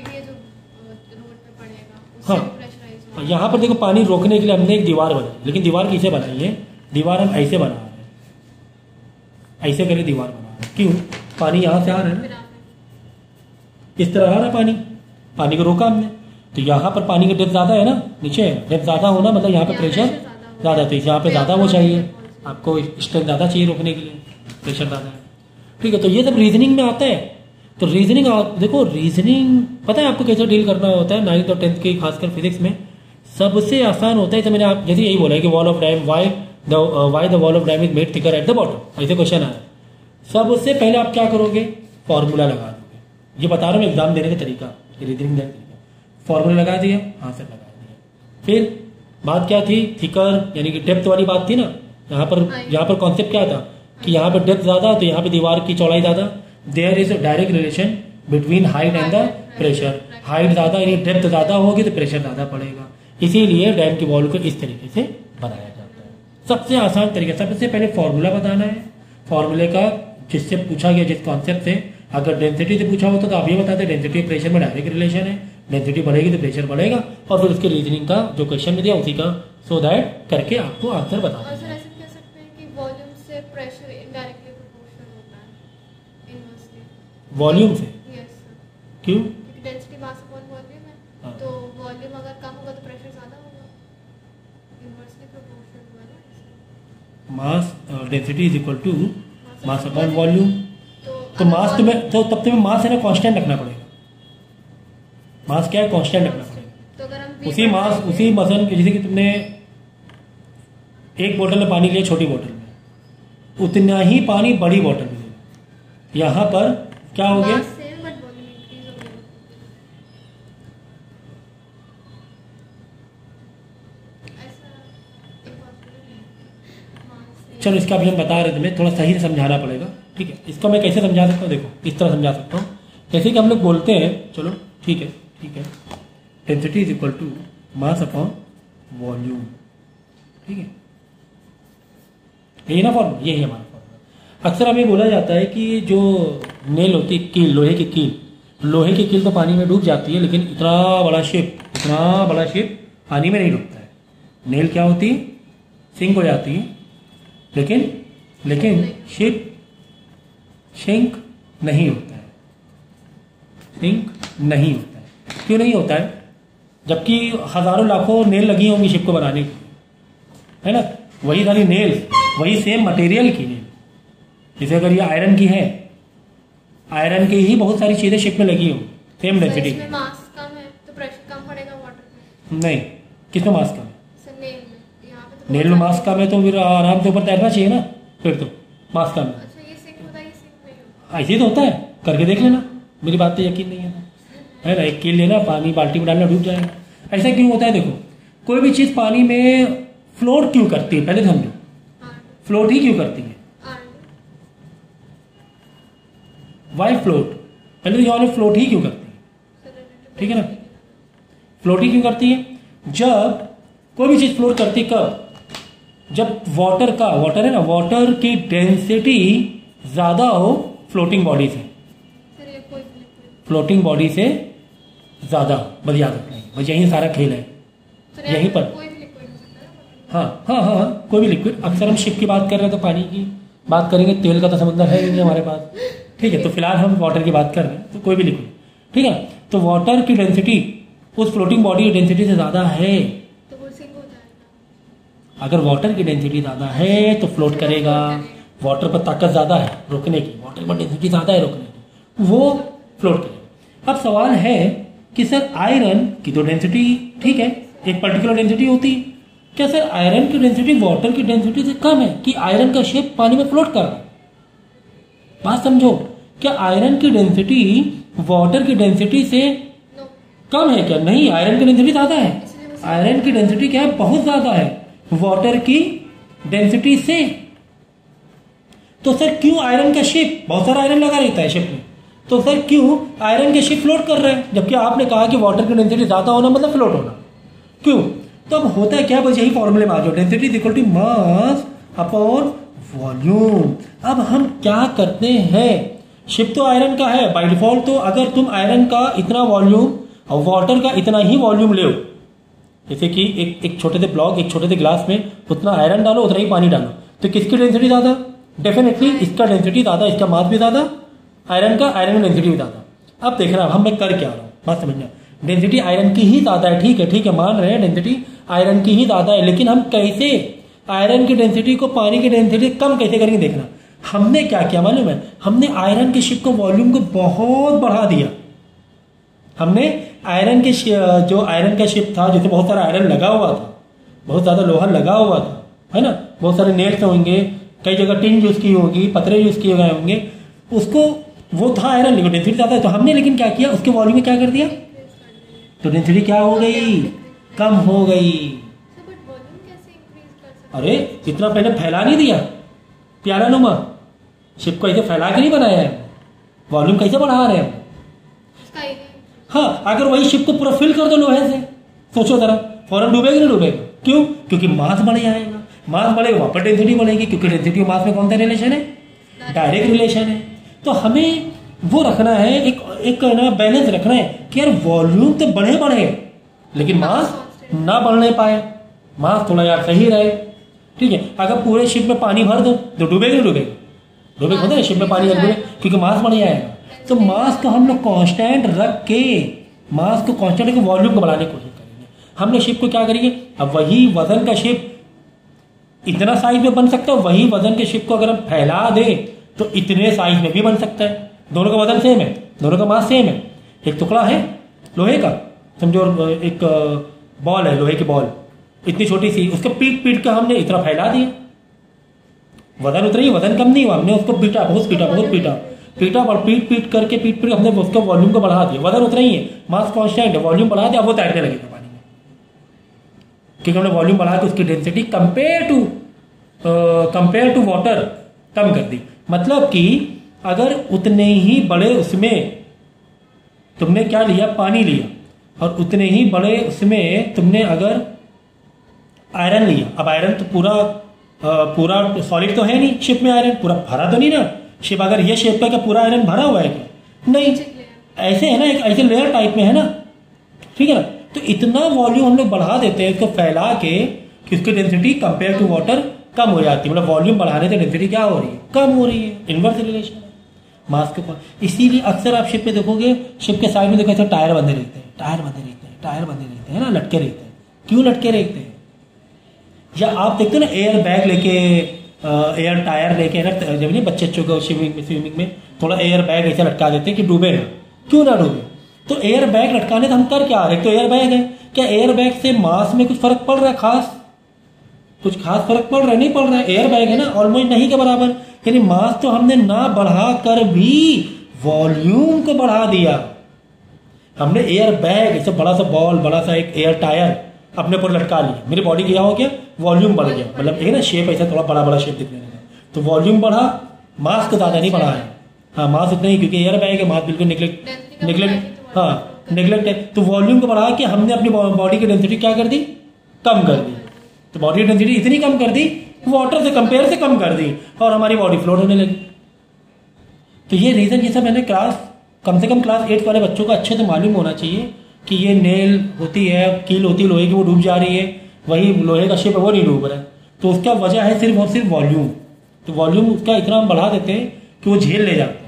हाँ यहाँ पर देखो पानी रोकने के लिए हमने एक दीवार बनाई, लेकिन दीवार किसे बनाई है? दीवार हम ऐसे बना रहे हैं, ऐसे करके दीवार बना रहे हैं। क्यों? पानी यहाँ से आ रहा है ना, इस तरह आ रहा है पानी को रोका हमने, तो यहाँ पर पानी की डेप्थ ज़्यादा है ना, नीचे डेप्थ ज़्यादा होना मतलब यहाँ पे प्रेशर ज़्यादा, तो यहाँ पे ज़्यादा वो चाहिए आपको, स्ट्रेंथ ज़्यादा चाहिए रोकने के लिए, प्रेशर ज़्यादा है। ठीक है, तो ये सब रीजनिंग में आता है। तो रीजनिंग देखो, रीजनिंग पता है आपको कैसे डील करना होता है। 9th और 10th की खासकर फिजिक्स में सबसे आसान होता है। तो मैंने आप जैसे यही बोला है कि wall of dam, why the wall of dam is made thicker at the bottom, ऐसे क्वेश्चन आया। सबसे पहले आप क्या करोगे? फॉर्मूला लगा दोगे। ये बता रहा हूँ एग्जाम देने का तरीका, रीजनिंग देने का तरीका। फॉर्मूला लगा दिया, आंसर लगा दिया। फिर बात क्या थी? थिकर यानी कि डेप्थ वाली बात थी ना। यहाँ पर कॉन्सेप्ट क्या था कि यहाँ पर डेप्थ ज्यादा तो यहाँ पे दीवार की चौड़ाई ज्यादा। There is a direct relation between height and the pressure. Height ज्यादा यानी डेप्थ ज्यादा होगी तो प्रेशर ज्यादा पड़ेगा। इसीलिए डैम की वॉल को इस तरीके से बनाया जाता है। सबसे आसान तरीका, सबसे पहले फॉर्मूला बताना है। फॉर्मूले का जिससे पूछा गया, जिस कॉन्सेप्ट से, अगर डेंसिटी से पूछा होता तो आप ये बताते डेंसिटी प्रेशर में डायरेक्ट रिलेशन है, डेंसिटी बढ़ेगी तो प्रेशर बढ़ेगा, और फिर उसके रीजनिंग का जो क्वेश्चन में दिया उसी का सो दैट करके आपको आंसर बता दें। सर ऐसे कह सकते हैं कि वॉल्यूम से प्रेशर इनडायरेक्टली प्रोपोर्शनल होता है इनवर्सली। वॉल्यूम से? Yes sir. क्यों? क्योंकि डेंसिटी मास अपॉन वॉल्यूम है, हाँ। तो वॉल्यूम अगर कम होगा तो प्रेशर ज्यादा होगा, इनवर्सली प्रोपोर्शनल हुआ ना। Mass density is equal to mass upon volume. तो मास तो तब तुम्हें मास है ना कांस्टेंट रखना पड़ेगा। मास क्या है? कांस्टेंट रखना पड़ेगा। तो अगर हम उसी मास, उसी मसन, जैसे कि तुमने एक बोतल में पानी लिया छोटी बोतल में, उतना ही पानी बड़ी बोतल में लिया। यहाँ पर क्या हो गया? चलो इसका अभी हम बता रहे थे, तुम्हें थोड़ा सही से समझाना पड़ेगा। ठीक है, इसको मैं कैसे समझा सकता हूँ? देखो इस तरह समझा सकता हूँ, जैसे कि हम लोग बोलते हैं, चलो ठीक है, density is equal to mass upon volume. ठीक है, यही ना फॉर्मूला, यही हमारा फॉर्मूला। अक्सर हमें बोला जाता है कि जो नेल होती है, कील, लोहे की कील तो पानी में डूब जाती है, लेकिन इतना बड़ा शिप पानी में नहीं डूबता है। नेल क्या होती है? सिंक हो जाती है, लेकिन शिप सिंक नहीं होता है, क्यों नहीं होता है? जबकि हजारों लाखों नेल लगी होंगी शिप को बनाने की, है ना? वही सारी नेल, वही सेम मटेरियल की नेल। जैसे अगर ये आयरन की है, आयरन की ही बहुत सारी चीजें शिप में लगी हो, सेम डेंसिटी। इसमें मास कम है तो प्रेशर कम पड़ेगा वाटर में। नहीं, किसमें मास कम है? सर नेल में, यहाँ पे तो नेल में मास कम है तो फिर आराम से ऊपर तैरना चाहिए ना, फिर तो मास कम है। अच्छा, ये सिंक होता है, ये सिंक नहीं होता। ऐसे ही तो होता है, करके देख लेना, मेरी बात पे यकीन नहीं है तो, है ना? एक कील लेना, पानी बाल्टी में डालना, डूब जाएगा। ऐसा क्यों होता है? देखो, कोई भी चीज पानी में फ्लोट क्यों करती है, पहले समझो। फ्लोट ही क्यों करती है? Why float? पहले तो जवाब फ्लोट ही क्यों करती है, ठीक है ना? फ्लोट ही क्यों करती है? जब कोई भी चीज फ्लोट करती है, कब? जब वाटर है ना, वाटर की डेंसिटी ज्यादा हो फ्लोटिंग बॉडी से, फ्लोटिंग बॉडी से ज्यादा। बस याद रखना है, बस यही सारा खेल है, यहीं पर। कोई भी लिक्विड हो सकता है। हाँ हाँ हाँ हाँ, कोई भी लिक्विड। अक्सर हम शिप की बात कर रहे हैं तो पानी की बात करेंगे, तेल का तो समंदर है ही नहीं हमारे पास, ठीक है? तो फिलहाल हम वाटर की बात कर रहे हैं, तो कोई भी लिक्विड, ठीक है? तो वाटर की डेंसिटी उस फ्लोटिंग बॉडी की डेंसिटी से ज्यादा है, तो वो सिंक हो जाएगा। अगर वाटर की डेंसिटी ज्यादा है तो फ्लोट करेगा। वाटर पर ताकत ज्यादा है रोकने की, वाटर पर डेंसिटी ज्यादा है रोकने की, वो फ्लोट करेगा। अब सवाल है कि सर आयरन की तो डेंसिटी ठीक है, एक पर्टिकुलर डेंसिटी होती है, क्या सर आयरन की डेंसिटी वाटर की डेंसिटी से कम है कि आयरन का शेप पानी में फ्लोट कर रहा है? बात समझो, क्या आयरन की डेंसिटी वाटर की डेंसिटी से कम है क्या? नहीं, आयरन की डेंसिटी ज्यादा है। आयरन की डेंसिटी क्या है? बहुत ज्यादा है वाटर की डेंसिटी से। तो सर क्यों आयरन का शिप, बहुत सारा आयरन लगा रहता है शिप में, तो सर क्यों आयरन के शिप फ्लोट कर रहे हैं? जबकि आपने कहा कि वाटर की डेंसिटी ज्यादा होना मतलब फ्लोट होना, क्यों? तो अब होता है क्या? बस यही फॉर्मूले में आ जाओ, density is equal to mass upon volume. अब हम क्या करते हैं, शिप तो आयरन का है बाय डिफॉल्ट, तो अगर तुम आयरन का इतना वॉल्यूम और वाटर का इतना ही वॉल्यूम ले, जैसे कि एक छोटे से ब्लॉक, एक छोटे से ग्लास में उतना आयरन डालो, उतना ही पानी डालो, तो किसकी डेंसिटी ज्यादा? डेफिनेटली इसका डेंसिटी ज्यादा, इसका मास भी ज्यादा, आयरन का, आयरन की डेंसिटी भी ज्यादा। अब देखना हम मैं कर क्या रहा हूँ, बात समझना। डेंसिटी आयरन की ही ज्यादा है, ठीक है, मान रहे हैं डेंसिटी आयरन की ही ज्यादा है, लेकिन हम कैसे आयरन की डेंसिटी को पानी की डेंसिटी कम कैसे करेंगे देखना। हमने क्या किया मालूम है? हमने आयरन के शिप को वॉल्यूम को बहुत बढ़ा दिया। हमने आयरन के जो आयरन का शिप था, जैसे बहुत सारा आयरन लगा हुआ था, बहुत ज्यादा लोहा लगा हुआ था, है ना? बहुत सारे नेल्स होंगे, कई जगह टिन यूज की होगी, पतरे यूज किए गए होंगे, उसको वो था आयरन, लेकिन डेंसिटी ज्यादा है। तो हमने लेकिन क्या किया, उसके वॉल्यूम में क्या कर दिया, तो डेंसिटी क्या हो गई, कम हो गई। अरे इतना पहले फैला नहीं दिया प्याला नुमा, शिप को ऐसे फैला के नहीं बनाया है, वॉल्यूम कैसे बढ़ा रहे हैं? हाँ, अगर वही शिप को पूरा फिल कर दो लोहे से, सोचो जरा, फौरन डूबेगा नहीं डूबेगा? क्यों? क्योंकि मास बढ़ जाएगा, मास बढ़ेगा वहां पर डेंसिटी बढ़ेगी, क्योंकि डेंसिटी और मास में कौन सा रिलेशन है? डायरेक्ट रिलेशन है। तो हमें वो रखना है, एक ना बैलेंस रखना है कि यार वॉल्यूम तो बढ़े लेकिन मास ना बढ़ने पाए, मास थोड़ा यार सही रहे, ठीक है? अगर पूरे शिप में पानी भर दो तो डूबेगा नहीं डूबेगा? डूबेगा होता है शिप में पानी डूबे, क्योंकि मास बढ़ जाएगा। तो मास को हम लोग कांस्टेंट रख के, मास को कांस्टेंट रख के वॉल्यूम को बढ़ाने की कोशिश करेंगे। हम लोग शिप को क्या करेंगे, अब वही वजन का शिप इतना साइज में बन सकता है, वही वजन के शिप को अगर हम फैला दे तो इतने साइज में भी बन सकता है। दोनों का वजन सेम है, दोनों का मास सेम है। एक टुकड़ा है लोहे का, समझो एक बॉल है, लोहे की बॉल इतनी छोटी सी, उसको पीट के हमने इतना फैला दिया, वजन उतना ही, वजन कम नहीं हुआ, हमने उसको पीटा, बहुत पीटा और पीट करके हमने उसका वॉल्यूम को बढ़ा दिया, वजन उतना ही है, मास कांस्टेंट है, वॉल्यूम बढ़ा दिया, अब वो तैरने लगेगा पानी में, क्योंकि हमने वॉल्यूम बढ़ा के उसकी डेंसिटी कंपेयर टू वाटर कम कर दी। मतलब कि अगर उतने ही बड़े उसमें तुमने क्या लिया, पानी लिया, और उतने ही बड़े उसमें तुमने अगर आयरन लिया, अब आयरन तो पूरा सॉलिड तो है नहीं शिप में, आयरन पूरा भरा तो नहीं ना शिप, अगर ये शेप का क्या पूरा आयरन भरा हुआ है क्या? नहीं, ऐसे है ना, एक ऐसे लेयर टाइप में है ना, ठीक है ना? तो इतना वॉल्यूम हम लोग बढ़ा देते हैं इसको फैला के कि उसकी डेंसिटी कंपेयर टू वाटर कम हो जाती है। मतलब वॉल्यूम बढ़ाने से डेंसिटी क्या हो रही है, कम हो रही है, इनवर्स रिलेशन है। मास के इसीलिए अक्सर आप शिप में देखोगे, शिप के साइड में देखो ऐसे टायर बंधे रहते हैं, टायर बंधे रहते हैं, टायर बंधे रहते हैं ना, लटके रहते हैं। क्यों लटके रहते हैं? या आप देखते हो ना एयर बैग लेके, एयर टायर लेके ना, जब नहीं बच्चे को स्विमिंग में थोड़ा एयर बैग ऐसे लटका देते हैं कि डूबे ना, क्यों ना डूबे। तो एयर बैग लटकाने से हम कर क्या रहे, तो एयर बैग है, क्या एयर बैग से मास में कुछ फर्क पड़ रहा है? कुछ खास फर्क पड़ रहा है? नहीं पड़ रहा है। एयर बैग है ना, ऑलमोस्ट नहीं के बराबर। यानी मास तो हमने ना बढ़ा कर भी वॉल्यूम को बढ़ा दिया। हमने एयर बैग ऐसे बड़ा सा बॉल, बड़ा सा एक एयर टायर अपने ऊपर लटका लिया, मेरी बॉडी क्या हो गया, वॉल्यूम बढ़ गया, मतलब एक ना शेप ऐसा थोड़ा बड़ा बड़ा शेप दिखने लगा, तो वॉल्यूम बढ़ा, मास को ज्यादा नहीं बढ़ा है। हाँ, मास इतना ही, क्योंकि एयर बैग है, मास बिल्कुल निगलेक्ट हाँ निगलेक्ट है। तो वॉल्यूम को बढ़ा के हमने अपनी बॉडी की डेंसिटी क्या कर दी, कम कर दी। तो बॉडी डेंसिटी इतनी कम कर दी, वाटर से कंपेयर से कम कर दी, और हमारी बॉडी फ्लोट होने लगी। तो ये रीजन, ये सब मैंने कम से कम क्लास 8 वाले बच्चों को अच्छे से मालूम होना चाहिए कि ये नेल होती है, कील होती है लोहे की, वो डूब जा रही है, वही लोहे का शिप है वो नहीं डूब रहा है। तो उसका वजह है सिर्फ और सिर्फ वॉल्यूम। तो वॉल्यूम उसका इतना हम बढ़ा देते हैं कि वो झेल ले जाते हैं।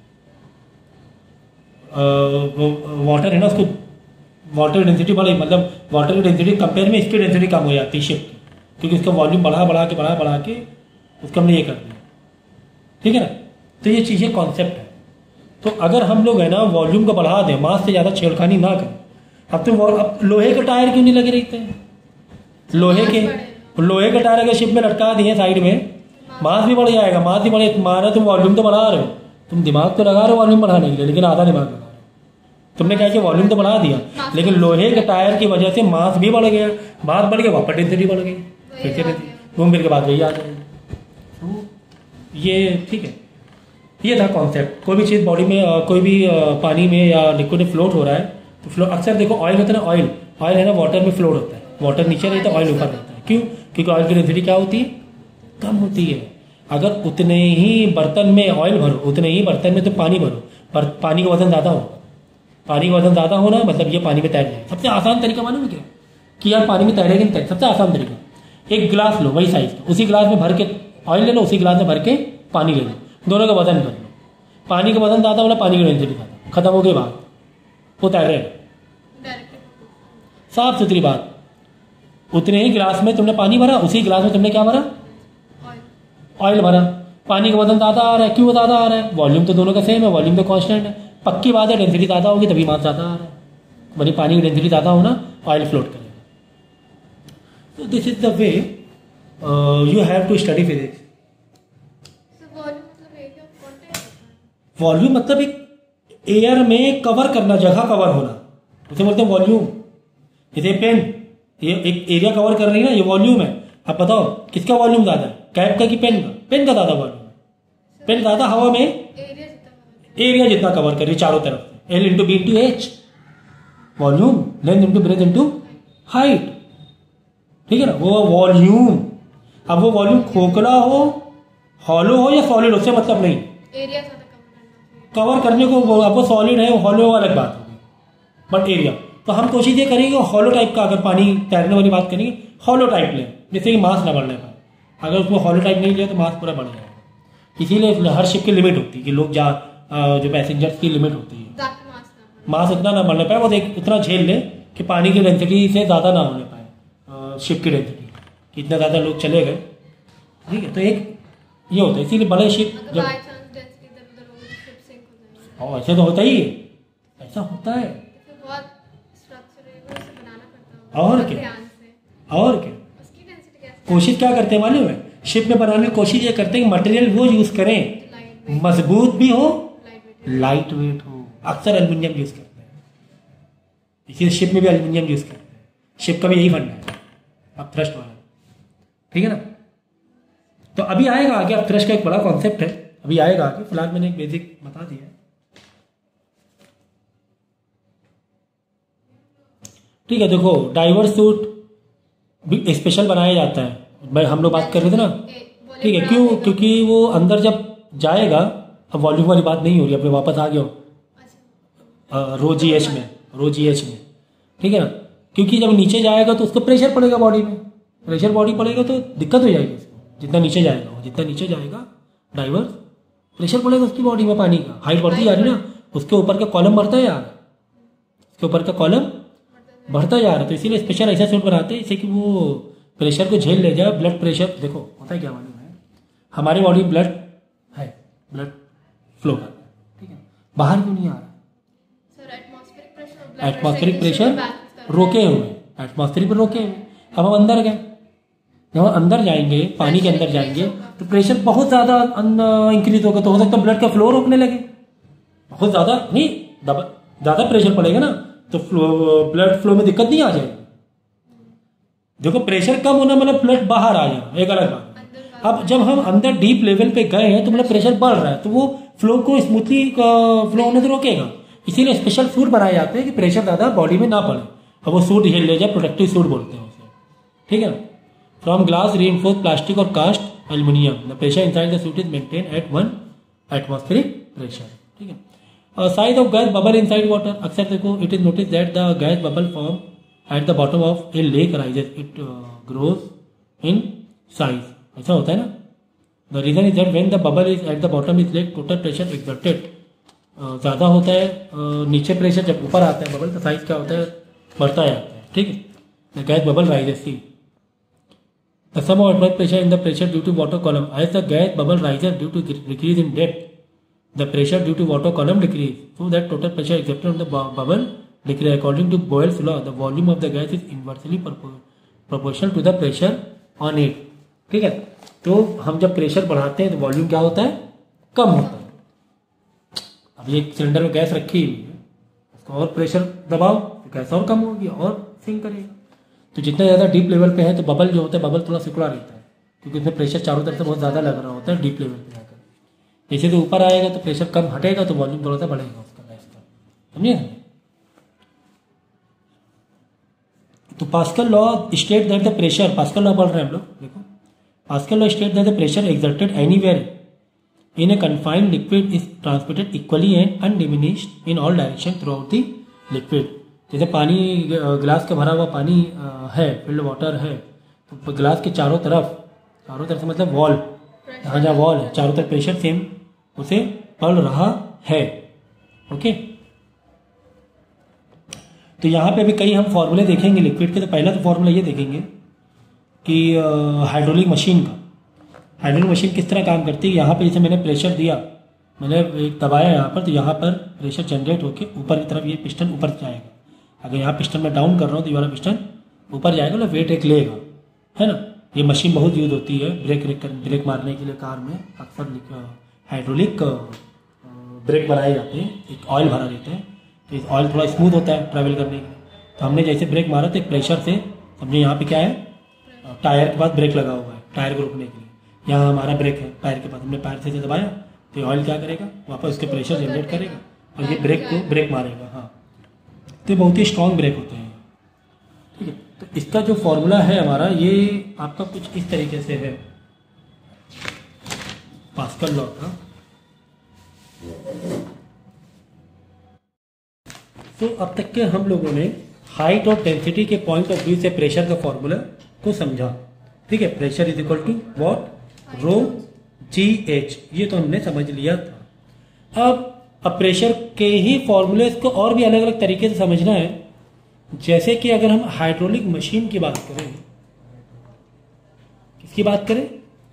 वाटर है ना, उसको वाटर डेंसिटी बढ़ी, मतलब वाटर की डेंसिटी कंपेयर में इसकी डेंसिटी कम हो जाती है शिप की, क्योंकि उसका वॉल्यूम बढ़ा के उसको हमने ये कर दिया। ठीक है ना। तो ये चीज़ें कॉन्सेप्ट है। तो अगर हम लोग है ना वॉल्यूम को बढ़ा दें, मास से ज़्यादा छेड़खानी ना करें। अब तो अब लोहे के टायर क्यों नहीं लगे रहते हैं? लोहे के टायर अगर शिप में लटका दिए साइड में, मास भी बढ़ जाएगा, मास भी बढ़े, माना तुम वॉल्यूम तो बढ़ा रहे हो, तुम दिमाग तो लगा रहे हो वॉल्यूम बढ़ाने के लिए, लेकिन आधा दिमाग लगा रहे हो। तुमने क्या किया, वॉल्यूम तो बढ़ा दिया, लेकिन लोहे के टायर की वजह से मास भी बढ़ गया, मास बढ़ गया, वापस डेंसिटी बढ़ गई, फिर घूम फिर के बाद वही आ जाएगी। तो ये ठीक है, ये था कॉन्सेप्ट। कोई भी चीज़ बॉडी में, कोई भी पानी में या लिक्विड में फ्लोट हो रहा है, तो फ्लो अक्सर देखो ऑयल होता है ना, ऑयल है ना वाटर में फ्लोट होता है, वाटर नीचे रहता है, ऑयल ऊपर रहता है। क्यों? क्योंकि ऑयल की डेंसिटी क्या होती है, कम होती है। अगर उतने ही बर्तन में ऑयल भरो, उतने ही बर्तन में तो पानी भरो, पर पानी का वजन ज़्यादा हो, पानी का वजन ज़्यादा होना मतलब ये पानी में तैर जाए। सबसे आसान तरीका मालूम है क्या, कि यार पानी में तैरेगी नहीं तैर, सबसे आसान तरीका, एक गिलास लो वही साइज का, उसी गिलास में भर के ऑयल ले लो, उसी गिलास में भर के पानी ले लो, दोनों का वजन कर लो। पानी का वजन ज़्यादा वाला, पानी की डेंसिटी ज़्यादा, खत्म हो गई बात, वो तैर रहे। साफ सुथरी बात। उतने ही गिलास में तुमने पानी भरा, उसी गिलास में तुमने क्या भरा, ऑयल भरा। पानी का वजन ज़्यादा आ रहा है, क्यों ज़्यादा आ रहा है, वॉल्यूम तो दोनों का सेम है, वॉल्यूम तो कांस्टेंट है। पक्की बात है, डेंसिटी ज़्यादा होगी तभी मास ज़्यादा आ रहा है, वही पानी की डेंसिटी ज़्यादा होना, ऑयल फ्लोट करेगा। तो this is the way you have to study physics. Volume मतलब एक एयर में कवर करना, जगह कवर होना, उसे बोलते हैं वॉल्यूम। जैसे पेन, ये एक एरिया कवर कर रही है ना, ये वॉल्यूम है। अब बताओ किसका वॉल्यूम ज्यादा है, कैप का कि पेन का? पेन का ज्यादा वॉल्यूम है। पेन ज्यादा हवा में एरिया जितना कवर कर रही चारों तरफ से, L into B into H, volume, length into breadth into height. ठीक है ना, वो वॉल्यूम। अब वो वॉल्यूम खोखला हो, हॉलो हो या सॉलिड, उससे मतलब नहीं, एरिया कवर करने को। अब वो सॉलिड है, हॉलो अलग बात होगी, बट एरिया। तो हम कोशिश ये करेंगे हॉलो टाइप का, अगर पानी तैरने वाली बात करेंगे, हॉलो टाइप लें, जिससे कि मास ना बढ़ने पाए। अगर उसको हॉलो टाइप नहीं लिया तो मास पूरा बढ़ जाएगा। इसीलिए हर शिप की लिमिट होती है कि लोग जो पैसेंजर्स की लिमिट होती है, मास इतना ना बढ़ने पाए, वो इतना झेल ले कि पानी की डेंसिटी से ज़्यादा ना होने पाए शिप की डेंसिटी, कि इतना ज़्यादा लोग चले गए। ठीक है, तो एक ये होता है। इसीलिए बड़े शिप जब, ऐसे तो होता ही है, ऐसा होता है। और क्या कोशिश क्या करते हैं मालूम है, शिप में बनाने की कोशिश ये करते हैं कि मटेरियल वो यूज करें मजबूत भी हो, लाइट वेट हो। अक्सर एल्युमिनियम यूज करते हैं, इसीलिए शिप में भी एल्युमिनियम यूज करते हैं। शिप का भी यही फंडा है, अब थ्रस्ट वाला। ठीक है ना। तो अभी आएगा आगे, अब थ्रस्ट का एक बड़ा कॉन्सेप्ट है, अभी आएगा आगे। फिलहाल मैंने एक बेसिक बता दिया। ठीक है, देखो डाइवर सूट भी स्पेशल बनाया जाता है, भाई हम लोग बात कर रहे थे ना। ठीक है, क्यों? क्योंकि वो अंदर जब जाएगा, अब वॉल्यूम वाली बात नहीं हो रही, अब वापस आ गया रो जी एच में। ठीक है ना, क्योंकि जब नीचे जाएगा तो उसको प्रेशर पड़ेगा बॉडी में, प्रेशर बॉडी पड़ेगा तो दिक्कत हो जाएगी उसको। जितना नीचे जाएगा डाइवर, प्रेशर बढ़ेगा उसकी बॉडी में पानी का, हाइट बढ़ती जा रही ना, उसके ऊपर का कॉलम बढ़ता जा रहा है, उसके ऊपर का कॉलम बढ़ता जा रहा है। तो इसीलिए स्पेशल ऐसा सूट बनाते हैं जिससे कि वो प्रेशर को झेल ले जाए। ब्लड प्रेशर देखो होता है क्या मालूम है, हमारी बॉडी ब्लड है, ब्लड फ्लो कर रहा है, ठीक है, बाहर क्यों नहीं आ रहा? सर एटमॉस्फेरिक प्रेशर रोके हुए, एटमॉस्फेरिक पर रोके हुए। अब हम अंदर गए, जब हम अंदर जाएंगे, पानी के अंदर जाएंगे तो प्रेशर बहुत ज्यादा इंक्रीज होगा, तो हो सकता है ब्लड का फ्लो रोकने लगे। बहुत ज्यादा नहीं, ज्यादा प्रेशर पड़ेगा ना तो ब्लड फ्लो में दिक्कत नहीं आ जाएगी। देखो प्रेशर कम होना मतलब ब्लड बाहर आ जाना, एक अलग बात। अब जब हम अंदर डीप लेवल पे गए हैं तो मतलब प्रेशर बढ़ रहा है, तो वो फ्लो को स्मूथली फ्लो होने से रोकेगा। इसीलिए स्पेशल सूट बनाए जाते हैं कि प्रेशर ज्यादा बॉडी में ना पड़े, अब वो सूट झेल ले जाए, प्रोटेक्टिव सूट बोलते हैं उसे, ठीक है ना। फ्रॉम ग्लास, रीइंफोर्स्ड प्लास्टिक और cast aluminium, the pressure inside the suit is maintain at 1 atmospheric pressure, ठीक है। Size of gas bubble inside water, अक्सर देखो it is notice that the gas bubble form at the bottom of a lake rises, it grows in size, ऐसा होता है ना। The reason is that when the bubble is at the bottom is lake, total pressure exerted ज़्यादा होता है, नीचे pressure जब ऊपर आता है बबल तो साइज क्या होता है, बढ़ता जाता है, ठीक है। The gas bubble rises, see the sum of blood pressure in the pressure due to water column, as the gas bubble rises due to decrease in depth, the pressure due to water column decrease, so that total pressure exerted on the bubble decrease. According to Boyle's law, the volume of the gas is inversely proportional to the pressure on it, ठीक है। तो हम जब pressure बढ़ाते हैं तो volume क्या होता है, कम होता है। अब एक सिलेंडर में गैस रखी हुई है, उसको और प्रेशर दबाओ तो गैस और कम होगी और सिंक करेगा। तो जितना ज़्यादा डीप लेवल पे है तो बबल जो होता है, बबल थोड़ा सिकुड़ा रहता है क्योंकि उसमें प्रेशर चारों तरफ से बहुत ज़्यादा लग रहा होता है डीप लेवल पे जाकर। जैसे तो ऊपर आएगा तो प्रेशर कम हटेगा तो वॉल्यूम थोड़ा सा बढ़ेगा उसका गैस का, समझिए। तो Pascal law state that the pressure, Pascal law पढ़ रहे हैं हम लोग, देखो Pascal law state that the pressure exerted anywhere in a confined liquid is transmitted equally and undiminished in all direction throughout the liquid. जैसे पानी, गिलास का भरा हुआ पानी है, फिल्ड वाटर है, तो गिलास के चारों तरफ से मतलब वॉल, जहाँ वॉल है चारों तरफ प्रेशर सेम उसे पड़ रहा है, ओके। तो यहाँ पे भी कई हम फॉर्मूले देखेंगे लिक्विड के। तो पहला तो फॉर्मूला ये देखेंगे कि हाइड्रोलिक मशीन का, हाइड्रोलिक मशीन किस तरह काम करती है। यहाँ पे जैसे मैंने प्रेशर दिया, मैंने एक दबाया यहाँ पर, तो यहाँ पर प्रेशर जनरेट होकर ऊपर की तरफ ये पिस्टन ऊपर जाएगा। अगर यहाँ पिस्टन में डाउन कर रहा हूँ तो ये वाला पिस्टन ऊपर जाएगा, मतलब वेट एक लेगा, है ना। ये मशीन बहुत यूज होती है ब्रेक मारने के लिए। कार में अक्सर हाइड्रोलिक ब्रेक बनाए जाते हैं, एक ऑयल भरा रहता है, तो इस ऑयल थोड़ा स्मूथ होता है ट्रैवल करने के लिए। तो हमने जैसे ब्रेक मारा तो एक प्रेशर से, समझे यहाँ पे क्या है, टायर के पास ब्रेक लगा हुआ है टायर को रोकने के लिए। यहाँ हमारा ब्रेक है टायर के पास, हमने पैर से दबाया तो ऑयल क्या करेगा, वापस उसके प्रेशर जनरेट करेगा और ये ब्रेक को ब्रेक मारेगा। हाँ, तो बहुत ही स्ट्रॉन्ग ब्रेक होते हैं, ठीक है। तो इसका जो फॉर्मूला है हमारा, ये आपका कुछ इस तरीके से है पास्कल लॉ का। तो अब तक के हम लोगों ने हाइट और डेंसिटी के पॉइंट ऑफ व्यू से प्रेशर का फॉर्मूला को समझा, ठीक है। Pressure is equal to what, rho G H, ये तो हमने समझ लिया था। अब प्रेशर के ही फॉर्मूले को और भी अलग अलग तरीके से समझना है। जैसे कि अगर हम हाइड्रोलिक मशीन की बात करें, किसकी बात करें,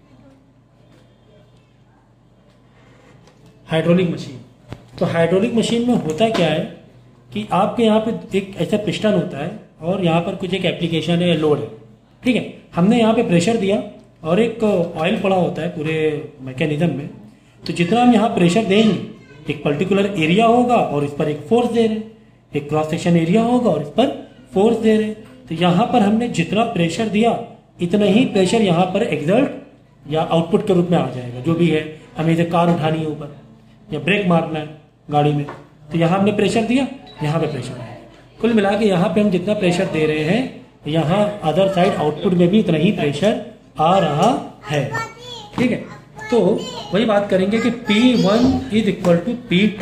हाइड्रोलिक मशीन। तो हाइड्रोलिक मशीन में होता क्या है कि आपके यहाँ पे एक ऐसा पिस्टन होता है और यहाँ पर कुछ एक एप्लीकेशन है, लोड है, ठीक है। हमने यहाँ पे प्रेशर दिया और एक ऑयल पड़ा होता है पूरे मैकेनिज्म में। तो जितना हम यहाँ प्रेशर देंगे, एक पर्टिकुलर एरिया होगा और इस पर एक फोर्स दे रहे, एक क्रॉस सेक्शन एरिया होगा और इस पर फोर्स दे रहे। तो यहाँ पर हमने जितना प्रेशर दिया इतना ही प्रेशर यहाँ पर एक्सर्ट या आउटपुट के रूप में आ जाएगा। जो भी है, हमें इसे कार उठानी है ऊपर या ब्रेक मारना है गाड़ी में, तो यहाँ हमने प्रेशर दिया, यहाँ पे प्रेशर है। कुल मिला के यहाँ पे हम जितना प्रेशर दे रहे हैं, यहाँ अदर साइड आउटपुट में भी उतना ही प्रेशर आ रहा है, ठीक है। तो वही बात करेंगे कि P1 is equal to P2,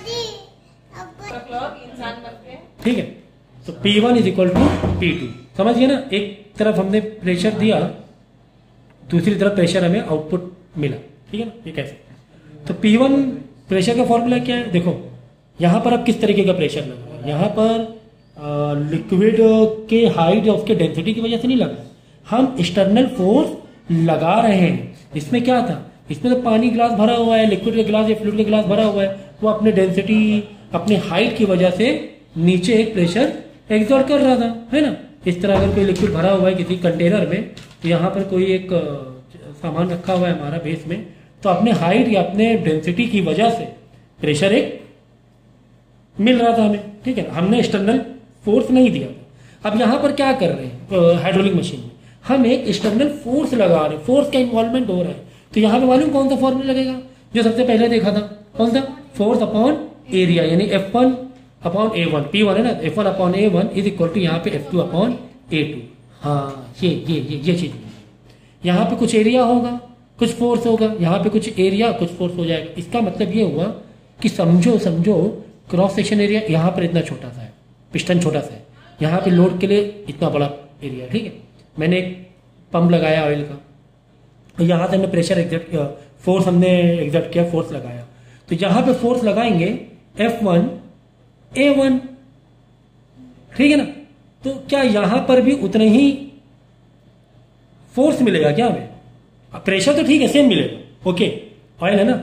ठीक है। तो P1 is equal to P2, समझिए ना। एक तरफ हमने प्रेशर दिया, दूसरी तरफ प्रेशर हमें आउटपुट मिला, ठीक है ना, ये कैसे। तो P1 प्रेशर का फॉर्मूला क्या है, देखो यहाँ पर अब किस तरीके का प्रेशर लग रहा है, यहाँ पर लिक्विड के हाइट या उसके डेंसिटी की वजह से नहीं लगा, हम एक्सटर्नल फोर्स लगा रहे हैं। इसमें क्या था, इसमें तो पानी ग्लास भरा हुआ है, लिक्विड का ग्लास या फ्लूइड का ग्लास भरा हुआ है, वो अपने डेंसिटी अपने हाइट की वजह से नीचे एक प्रेशर एक्सर्ट कर रहा था, है ना। इस तरह अगर कोई लिक्विड भरा हुआ है किसी कंटेनर में, तो यहाँ पर कोई एक सामान रखा हुआ है हमारा बेस में, तो अपने हाइट या अपने डेंसिटी की वजह से प्रेशर एक मिल रहा था हमें, ठीक है। हमने एक्सटर्नल फोर्स नहीं दिया था। अब यहाँ पर क्या कर रहे हैं हाइड्रोलिक मशीन में, हम एक एक्सटर्नल फोर्स लगा रहे हैं, फोर्स का इन्वॉल्वमेंट हो रहा है। तो यहाँ पे मालूम कौन सा फॉर्मूला लगेगा, जो सबसे पहले देखा था, कौन सा, फोर्स अपॉन एरिया, यानी F1 अपॉन A1, P1 है ना, F1 upon A1 is equal to यहाँ पे F2 अपॉन A2। हाँ ये चीज, यहाँ पे कुछ एरिया होगा, कुछ फोर्स होगा, यहाँ पे कुछ एरिया कुछ फोर्स हो जाएगा। इसका मतलब ये हुआ कि समझो क्रॉस सेक्शन एरिया यहाँ पर इतना छोटा सा है, पिस्टन छोटा सा है, यहाँ पे लोड के लिए इतना बड़ा एरिया, ठीक है। मैंने एक पंप लगाया ऑयल का, तो यहाँ से हमने प्रेशर एग्जर्ट, फोर्स हमने एग्जर्ट किया, फोर्स लगाया, तो यहाँ पे फोर्स लगाएंगे F1 A1, ठीक है ना। तो क्या यहाँ पर भी उतना ही फोर्स मिलेगा क्या हमें, प्रेशर तो ठीक है सेम मिलेगा, ओके, ऑयल है ना,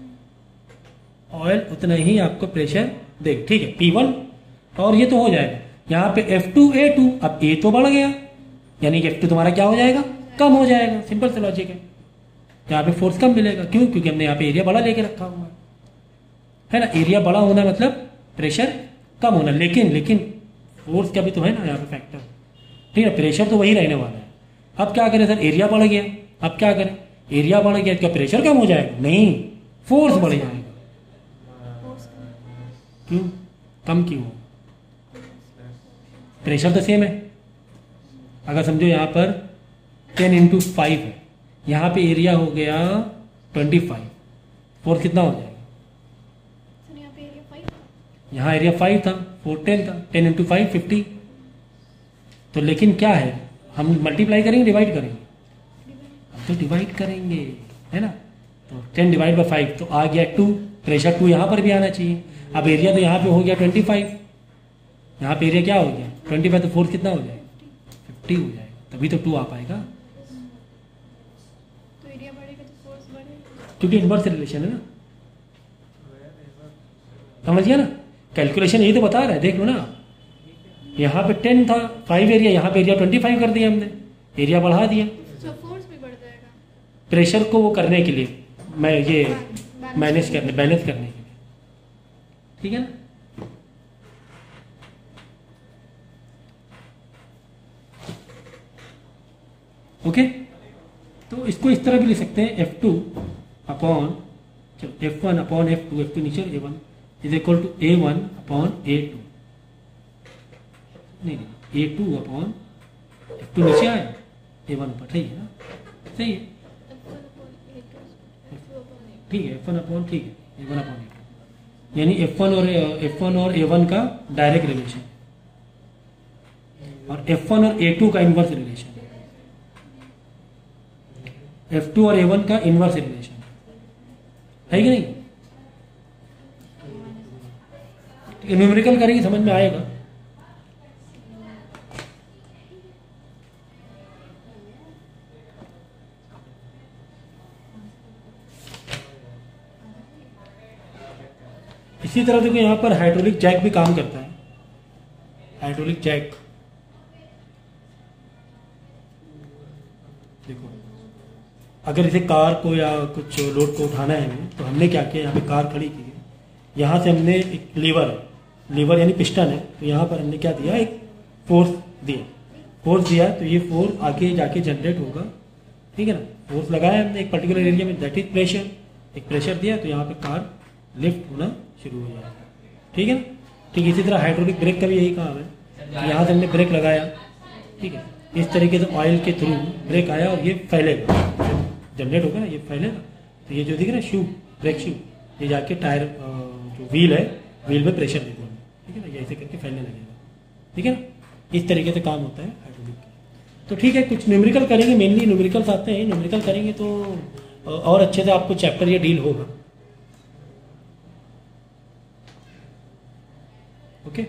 ऑयल उतना ही आपको प्रेशर देगा, ठीक है, P1, और ये तो हो जाएगा। यहाँ पे F2 A2, अब A तो बढ़ गया, यानी कि F2 तुम्हारा क्या हो जाएगा, कम हो जाएगा, सिंपल सा लॉजिक है। यहाँ पे फोर्स कम मिलेगा, क्यों, क्योंकि हमने यहाँ पे एरिया बड़ा लेके रखा हुआ है ना। एरिया बड़ा होना मतलब प्रेशर कम होना, लेकिन फोर्स का भी तो है ना यहाँ पे फैक्टर, ठीक है। प्रेशर तो वही रहने वाला है। अब क्या करें सर, एरिया बढ़ गया, अब क्या करें, एरिया बढ़ गया, क्या प्रेशर कम हो जाएगा, नहीं, फोर्स बढ़ जाएगा। क्यों, कम क्यों, प्रेशर तो सेम है। अगर समझो यहाँ पर 10 × 5 है, यहाँ पे एरिया हो गया 25, फोर्स कितना हो जाएगा, यहाँ एरिया 5 था, 4 10 था, 10 × 5 50। तो लेकिन क्या है, हम मल्टीप्लाई करेंगे डिवाइड करेंगे, हम तो डिवाइड करेंगे, है ना। तो 10 / 5 तो आ गया 2, प्रेशर 2 यहाँ पर भी आना चाहिए। अब एरिया तो यहाँ पे हो गया 25, यहाँ पे एरिया क्या हो गया 25, तो फोर्स कितना हो जाएगा 50 हो जाएगा, तभी तो 2 आ पाएगा, तो एरिया बढ़ेगा तो फोर्स बढ़ेगा, क्योंकि इनवर्स रिलेशन है ना, समझ गया ना। कैलकुलेशन यही तो बता रहा है, देख लो ना, यहाँ पे 10 था 5 एरिया, यहाँ पे एरिया 25 कर दिया हमने, एरिया बढ़ा दिया, तो फोर्स भी बढ़ जाएगा। प्रेशर को वो करने के लिए, मैं ये बैलेंस करने के लिए, ठीक है ना। ओके, तो इसको इस तरह भी लिख सकते हैं, F2 upon F1 upon F2, F2 नीचे A1 is equal to A1 upon A2, नहीं A2 अपॉन F2 नीचे आया, A1 ऊपर, सही है ना, सही है, ठीक है, F1 अपॉन, ठीक है, A1 अपॉन A2, यानी F1 और A1 का डायरेक्ट रिलेशन, और F1 और A2 का इनवर्स रिलेशन, F2 और A1 का इनवर्स रिलेशन है कि नहीं। न्यूमेरिकल करेंगे समझ में आएगा। इसी तरह देखो यहाँ पर हाइड्रोलिक जैक भी काम करता है, हाइड्रोलिक जैक, देखो अगर इसे कार को या कुछ लोड को उठाना है हमें, तो हमने क्या किया, यहाँ पे कार खड़ी की है, यहाँ से हमने एक लीवर यानी पिस्टन है, तो यहाँ पर हमने क्या दिया, एक फोर्स दिया, तो ये फोर्स आगे जाके जनरेट होगा, ठीक है ना। फोर्स लगाया हमने एक पर्टिकुलर एरिया में, दैट इज प्रेशर, एक प्रेशर दिया, तो यहाँ पे कार लिफ्ट होना शुरू हो जाएगा, ठीक है ना। ठीक इसी तरह हाइड्रोलिक ब्रेक का भी यही काम है, यहाँ से हमने ब्रेक लगाया, ठीक है, इस तरीके से ऑयल के थ्रू ब्रेक आया और ये फैलेगा, जनरेट होगा ना, ये फैलेगा, तो ये जो दिख रहा है शू, ब्रेक शू, ये जाके टायर जो व्हील है, व्हील में प्रेशर देगा, ठीक है ना, ये ऐसे करके फैलने लगेगा, ठीक है ना। इस तरीके से काम होता है हाइड्रोलिक का। तो ठीक है, कुछ न्यूमेरिकल करेंगे, मेनली न्यूमेरिकल्स आते हैं, न्यूमेरिकल करेंगे तो और अच्छे से आपको चैप्टर ये डील होगा, okay.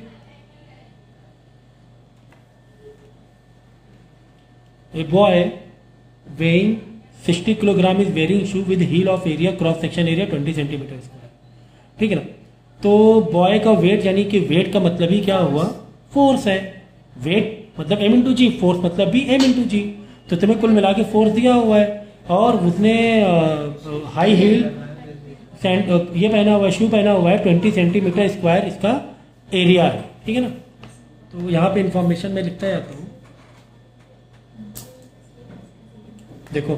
A boy weighing 60 kilogram is wearing shoe with heel of area cross section area 20 centimetre square. ठीक है ना। तो बॉय का वेट यानी कि वेट का मतलब ही क्या हुआ, फोर्स है। वेट मतलब m इंटू जी, फोर्स मतलब भी m इंटू जी। तो तुम्हें कुल मिला के फोर्स दिया हुआ है और उसने हाई हील ये पहना हुआ है, शू पहना हुआ है, 20 सेंटीमीटर स्क्वायर इसका एरिया है। ठीक है ना। तो यहाँ पे इंफॉर्मेशन में लिखता जाता हूँ, देखो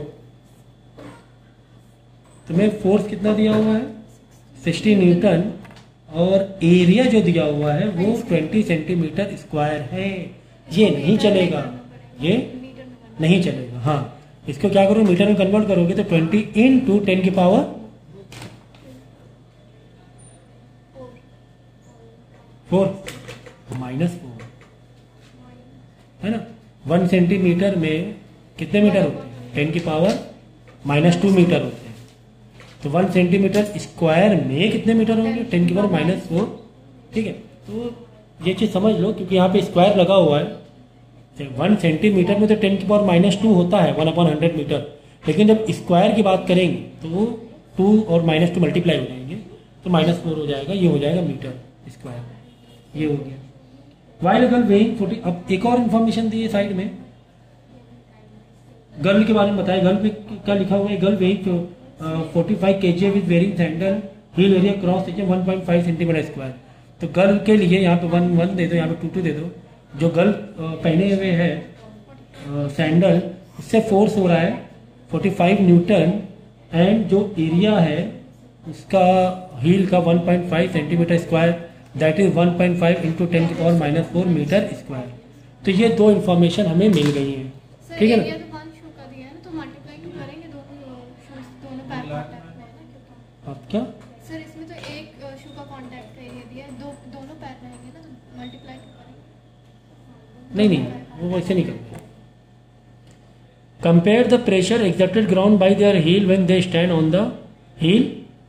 तुम्हें फोर्स कितना दिया हुआ है 60 न्यूटन और एरिया जो दिया हुआ है वो 20 सेंटीमीटर स्क्वायर है। ये नहीं चलेगा, ये नहीं चलेगा। हाँ, इसको क्या करो, मीटर में कन्वर्ट करोगे तो 20 इंटू 10 की पावर 4 माइनस 4 है ना। 1 सेंटीमीटर में कितने मीटर होते हैं, 10 की पावर -2 मीटर होते हैं। तो 1 सेंटीमीटर स्क्वायर में कितने मीटर होंगे, 10 की पावर -4। ठीक है। तो ये चीज समझ लो क्योंकि यहाँ पे स्क्वायर लगा हुआ है। 1 सेंटीमीटर में तो 10 की पावर -2 होता है 1/100 मीटर, लेकिन जब स्क्वायर की बात करेंगे तो 2 और -2 मल्टीप्लाई हो जाएंगे तो -4 हो जाएगा। ये हो जाएगा मीटर स्क्वायर, ये हो गया। While girl weighing 40। अब एक और इन्फॉर्मेशन दी है साइड में, गर्ल के बारे में बताया। गर्ल पे क्या लिखा हुआ है, girl weighing 45 kg with wearing sandal, heel area cross section 1.5 centimetre square. तो गर्ल के लिए यहाँ पे 1 दे दो, यहाँ पे 2 दे दो। जो गर्ल पहने हुए है सैंडल, उससे फोर्स हो रहा है 45 न्यूटन एंड जो एरिया है उसका हील का 1.5 centimetre square, that is 1.5 into 10 की पावर -4 मीटर स्क्वायर। तो ये दो इन्फॉर्मेशन हमें मिल गई है। ठीक है ना। एरिया तो 5 शू का दिया है ना, तो मल्टीप्लाई क्यों करेंगे, दोनों शूज दोनों पैर कांटेक्ट में है ना, क्योंकि अब क्या सर इसमें तो एक शू का कांटेक्ट का एरिया दिया है, दोनों पैर रहेंगे ना, तो मल्टीप्लाई क्यों करेंगे। नहीं, वो वैसे नहीं करते। Compare the pressure exerted ground by their heel when they stand on the heel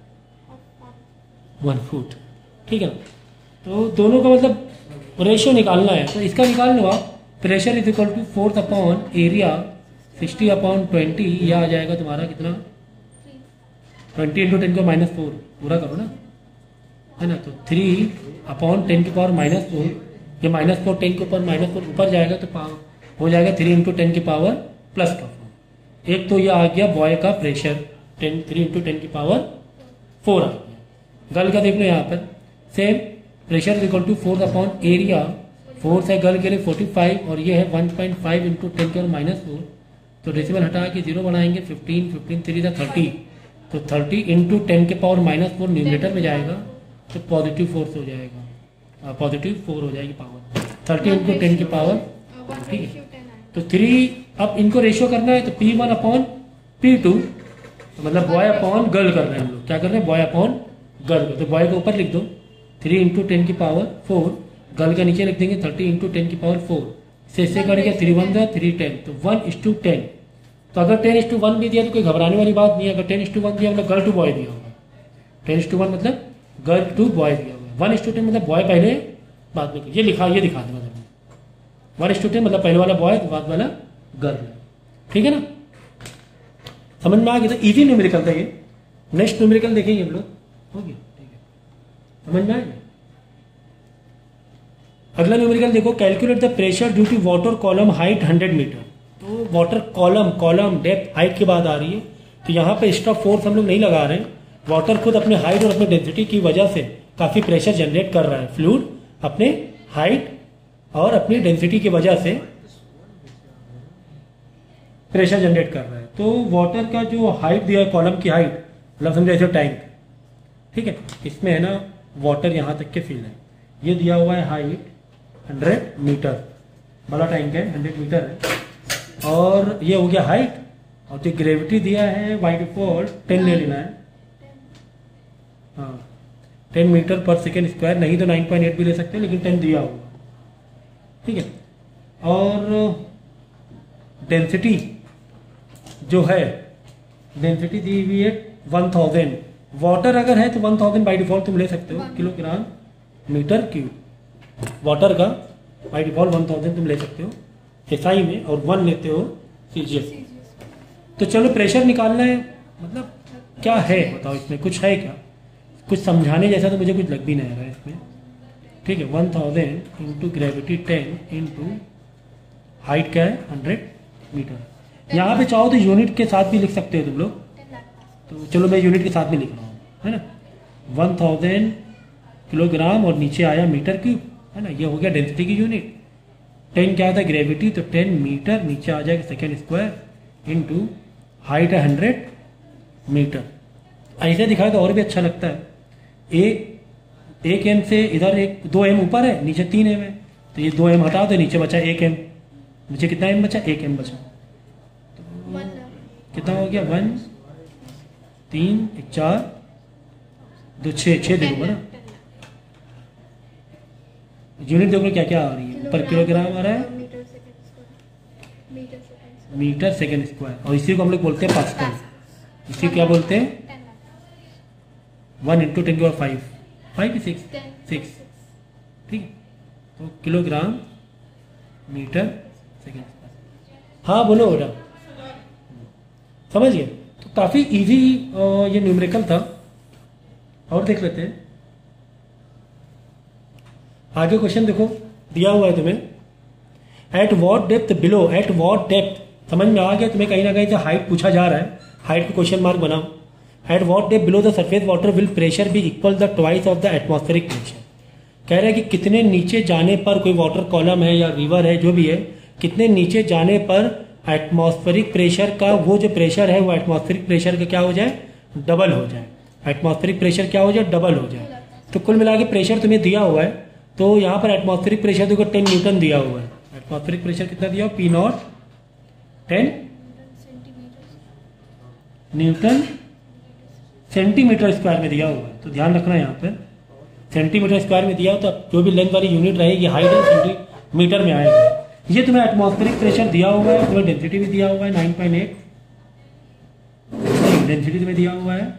1 foot. ठीक है ना। तो दोनों का मतलब रेशियो निकालना है, तो इसका निकाल लो आप। Pressure is equal to force upon area 60/20, यह आ जाएगा तुम्हारा कितना 20 इंटू 10 को -4, पूरा करो ना, है ना। तो 3/10 की पावर -4, ये -4 10 के ऊपर -4 ऊपर जाएगा तो हो जाएगा 3 इंटू 10 की पावर +4। एक तो ये आ गया बॉय का प्रेशर 3 इंटू 10 की पावर 4 आ गया। गर्ल का देख लो यहाँ पर same, pressure is equal to force upon area. Force है गर्ल के लिए 45 और ये है 1.5 इंटू 10 की पावर -4। तो डेसिमल हटा के 0 बनाएंगे, 15 3 30, तो 30 इंटू 10 के पावर -4 न्यूमीटर में जाएगा तो पॉजिटिव फोर्स हो जाएगा, पॉजिटिव 4 हो जाएगी पावर 30 इंटू 10 की पावर। ठीक है। तो 3, अब इनको रेशियो करना है तो P1/P2, तो मतलब बॉय अपॉन गर्ल कर रहे हैं हम लोग। क्या कर रहे हैं, बॉय अपॉन गर्ल। तो बॉय को ऊपर लिख दो 3 इंटू 10 की पावर 4, गर्ल का नीचे लिख देंगे 30 इंटू 10 की पावर 4। इससे करेंगे 3 1 3 10, तो 1:10। तो अगर 10:1 भी दिया तो कोई घबराने वाली बात नहीं है। अगर 10:1 दिया मतलब गर्ल टू बॉय दिया होगा, 10:1 मतलब गर्ल टू बॉय दिया होगा। 1:10 मतलब बॉय पहले बाद में, ये दिखा दूंगा। 1:10 मतलब पहले वाला बॉय बाद वाला गर्ल। ठीक है ना, समझ में आ गया। तो इजी न्यूमेरिकल था ये। नेक्स्ट न्यूमेरिकल देखेंगे हम लोग, हो गया। ठीक है, समझ में आ गया। अगला न्यूमेरिकल देखो, calculate the pressure due to water column height 100 metre. तो वाटर कॉलम डेप्थ हाइट की बात आ रही है, तो यहाँ पे एक्स्ट्रा फोर्स हम लोग नहीं लगा रहे हैं। वाटर खुद अपने हाइट और अपने डेंसिटी की वजह से काफी प्रेशर जनरेट कर रहा है। फ्लूइड अपने हाइट और अपनी डेंसिटी की वजह से प्रेशर जनरेट कर रहा है। तो वाटर का जो हाइट दिया है, कॉलम की हाइट, मतलब समझो ऐसे टैंक, ठीक है, इसमें है ना वाटर यहाँ तक के फिल है। ये दिया हुआ है हाइट 100 मीटर, बड़ा टैंक है, 100 मीटर है। और ये हो गया हाइट, और जो ग्रेविटी दिया है बाय डिफॉल्ट 10 ले लेना है। हाँ, 10 मीटर पर सेकेंड स्क्वायर, नहीं तो 9.8 भी ले सकते हैं, लेकिन 10 दिया हुआ, ठीक है। और डेंसिटी जो है, डेंसिटी दी हुई है 1000। वाटर अगर है तो 1000 बाय डिफॉल्ट तुम ले सकते हो किलोग्राम मीटर क्यूब, वाटर का बाई डिफॉल्ट 1000 तुम ले सकते हो एसआई में और 1 लेते हो सीजीएस। तो चलो प्रेशर निकालना है, मतलब क्या है बताओ इसमें, कुछ है क्या? कुछ समझाने जैसा तो मुझे कुछ लग भी नहीं रहा है इसमें। ठीक है, 1000 इंटू ग्रेविटी 10 इंटू हाइट क्या है 100 मीटर। यहाँ पे चाहो तो यूनिट के साथ भी लिख सकते हो तुम लोग, तो चलो मैं यूनिट के साथ में लिख रहा हूँ, है ना। 1000 किलोग्राम और नीचे आया मीटर क्यूब, है ना, ये हो गया डेंसिटी की यूनिट। 10 क्या था ग्रेविटी, तो 10 मीटर, नीचे आ जाएगा सेकेंड स्क्वायर इंटू हाइट है 100 मीटर। ऐसे दिखाए तो और भी अच्छा लगता है। एक एम से इधर 2 एम ऊपर है, नीचे 3 एम है, तो ये 2 एम हटा दो, नीचे बचा 1 एम। नीचे कितना एम बचा? 1 एम बचा। तो कितना हो गया? 1 3 1 4 2 6 देखो ना। यूनिट देखो क्या क्या आ रही है, पर किलोग्राम आ रहा है, मीटर सेकेंड स्क्वायर, और इसी को हम लोग बोलते हैं पास्कल। इसी क्या बोलते हैं? 1 इंटू 10 की 5 6। ठीक है, तो किलोग्राम मीटर सेकेंड स्क्वायर। हाँ बोलो बेटा, समझ गए? तो काफी इजी ये न्यूमेरिकल था। और देख लेते हैं आगे क्वेश्चन। देखो दिया हुआ है तुम्हें, at what depth below, at what depth, समझ में आ गया तुम्हें? कहीं ना कहीं से हाइट पूछा जा रहा है, हाइट को क्वेश्चन मार्क बनाओ। At what depth below the surface water will pressure be equal the twice of the atmospheric pressure. कह रहा है कि कितने नीचे जाने पर, कोई वाटर कॉलम है या रिवर है जो भी है, कितने नीचे जाने पर एटमॉस्फेरिक प्रेशर का वो जो प्रेशर है वो एटमॉस्फेरिक प्रेशर का क्या हो जाए? डबल हो जाए। एटमॉस्फेरिक प्रेशर क्या हो जाए? डबल हो जाए। तो कुल मिला के प्रेशर तुम्हें दिया हुआ है, तो यहाँ पर एटमॉस्फेरिक प्रेशर देखो 10 न्यूटन दिया हुआ है। एटमॉस्फेरिक प्रेशर कितना दिया? P naught 10 newton centimetre square में दिया हुआ है। तो ध्यान रखना यहाँ पर सेंटीमीटर स्क्वायर में दिया हो, तो जो भी लेंथ वाली यूनिट रहेगी हाइट है सेंटीमीटर में आएगा। ये तुम्हें एटमॉस्फेरिक प्रेशर दिया हुआ है, तुम्हें डेंसिटी भी दिया हुआ है 9.8, डेंसिटी तुम्हें दिया हुआ है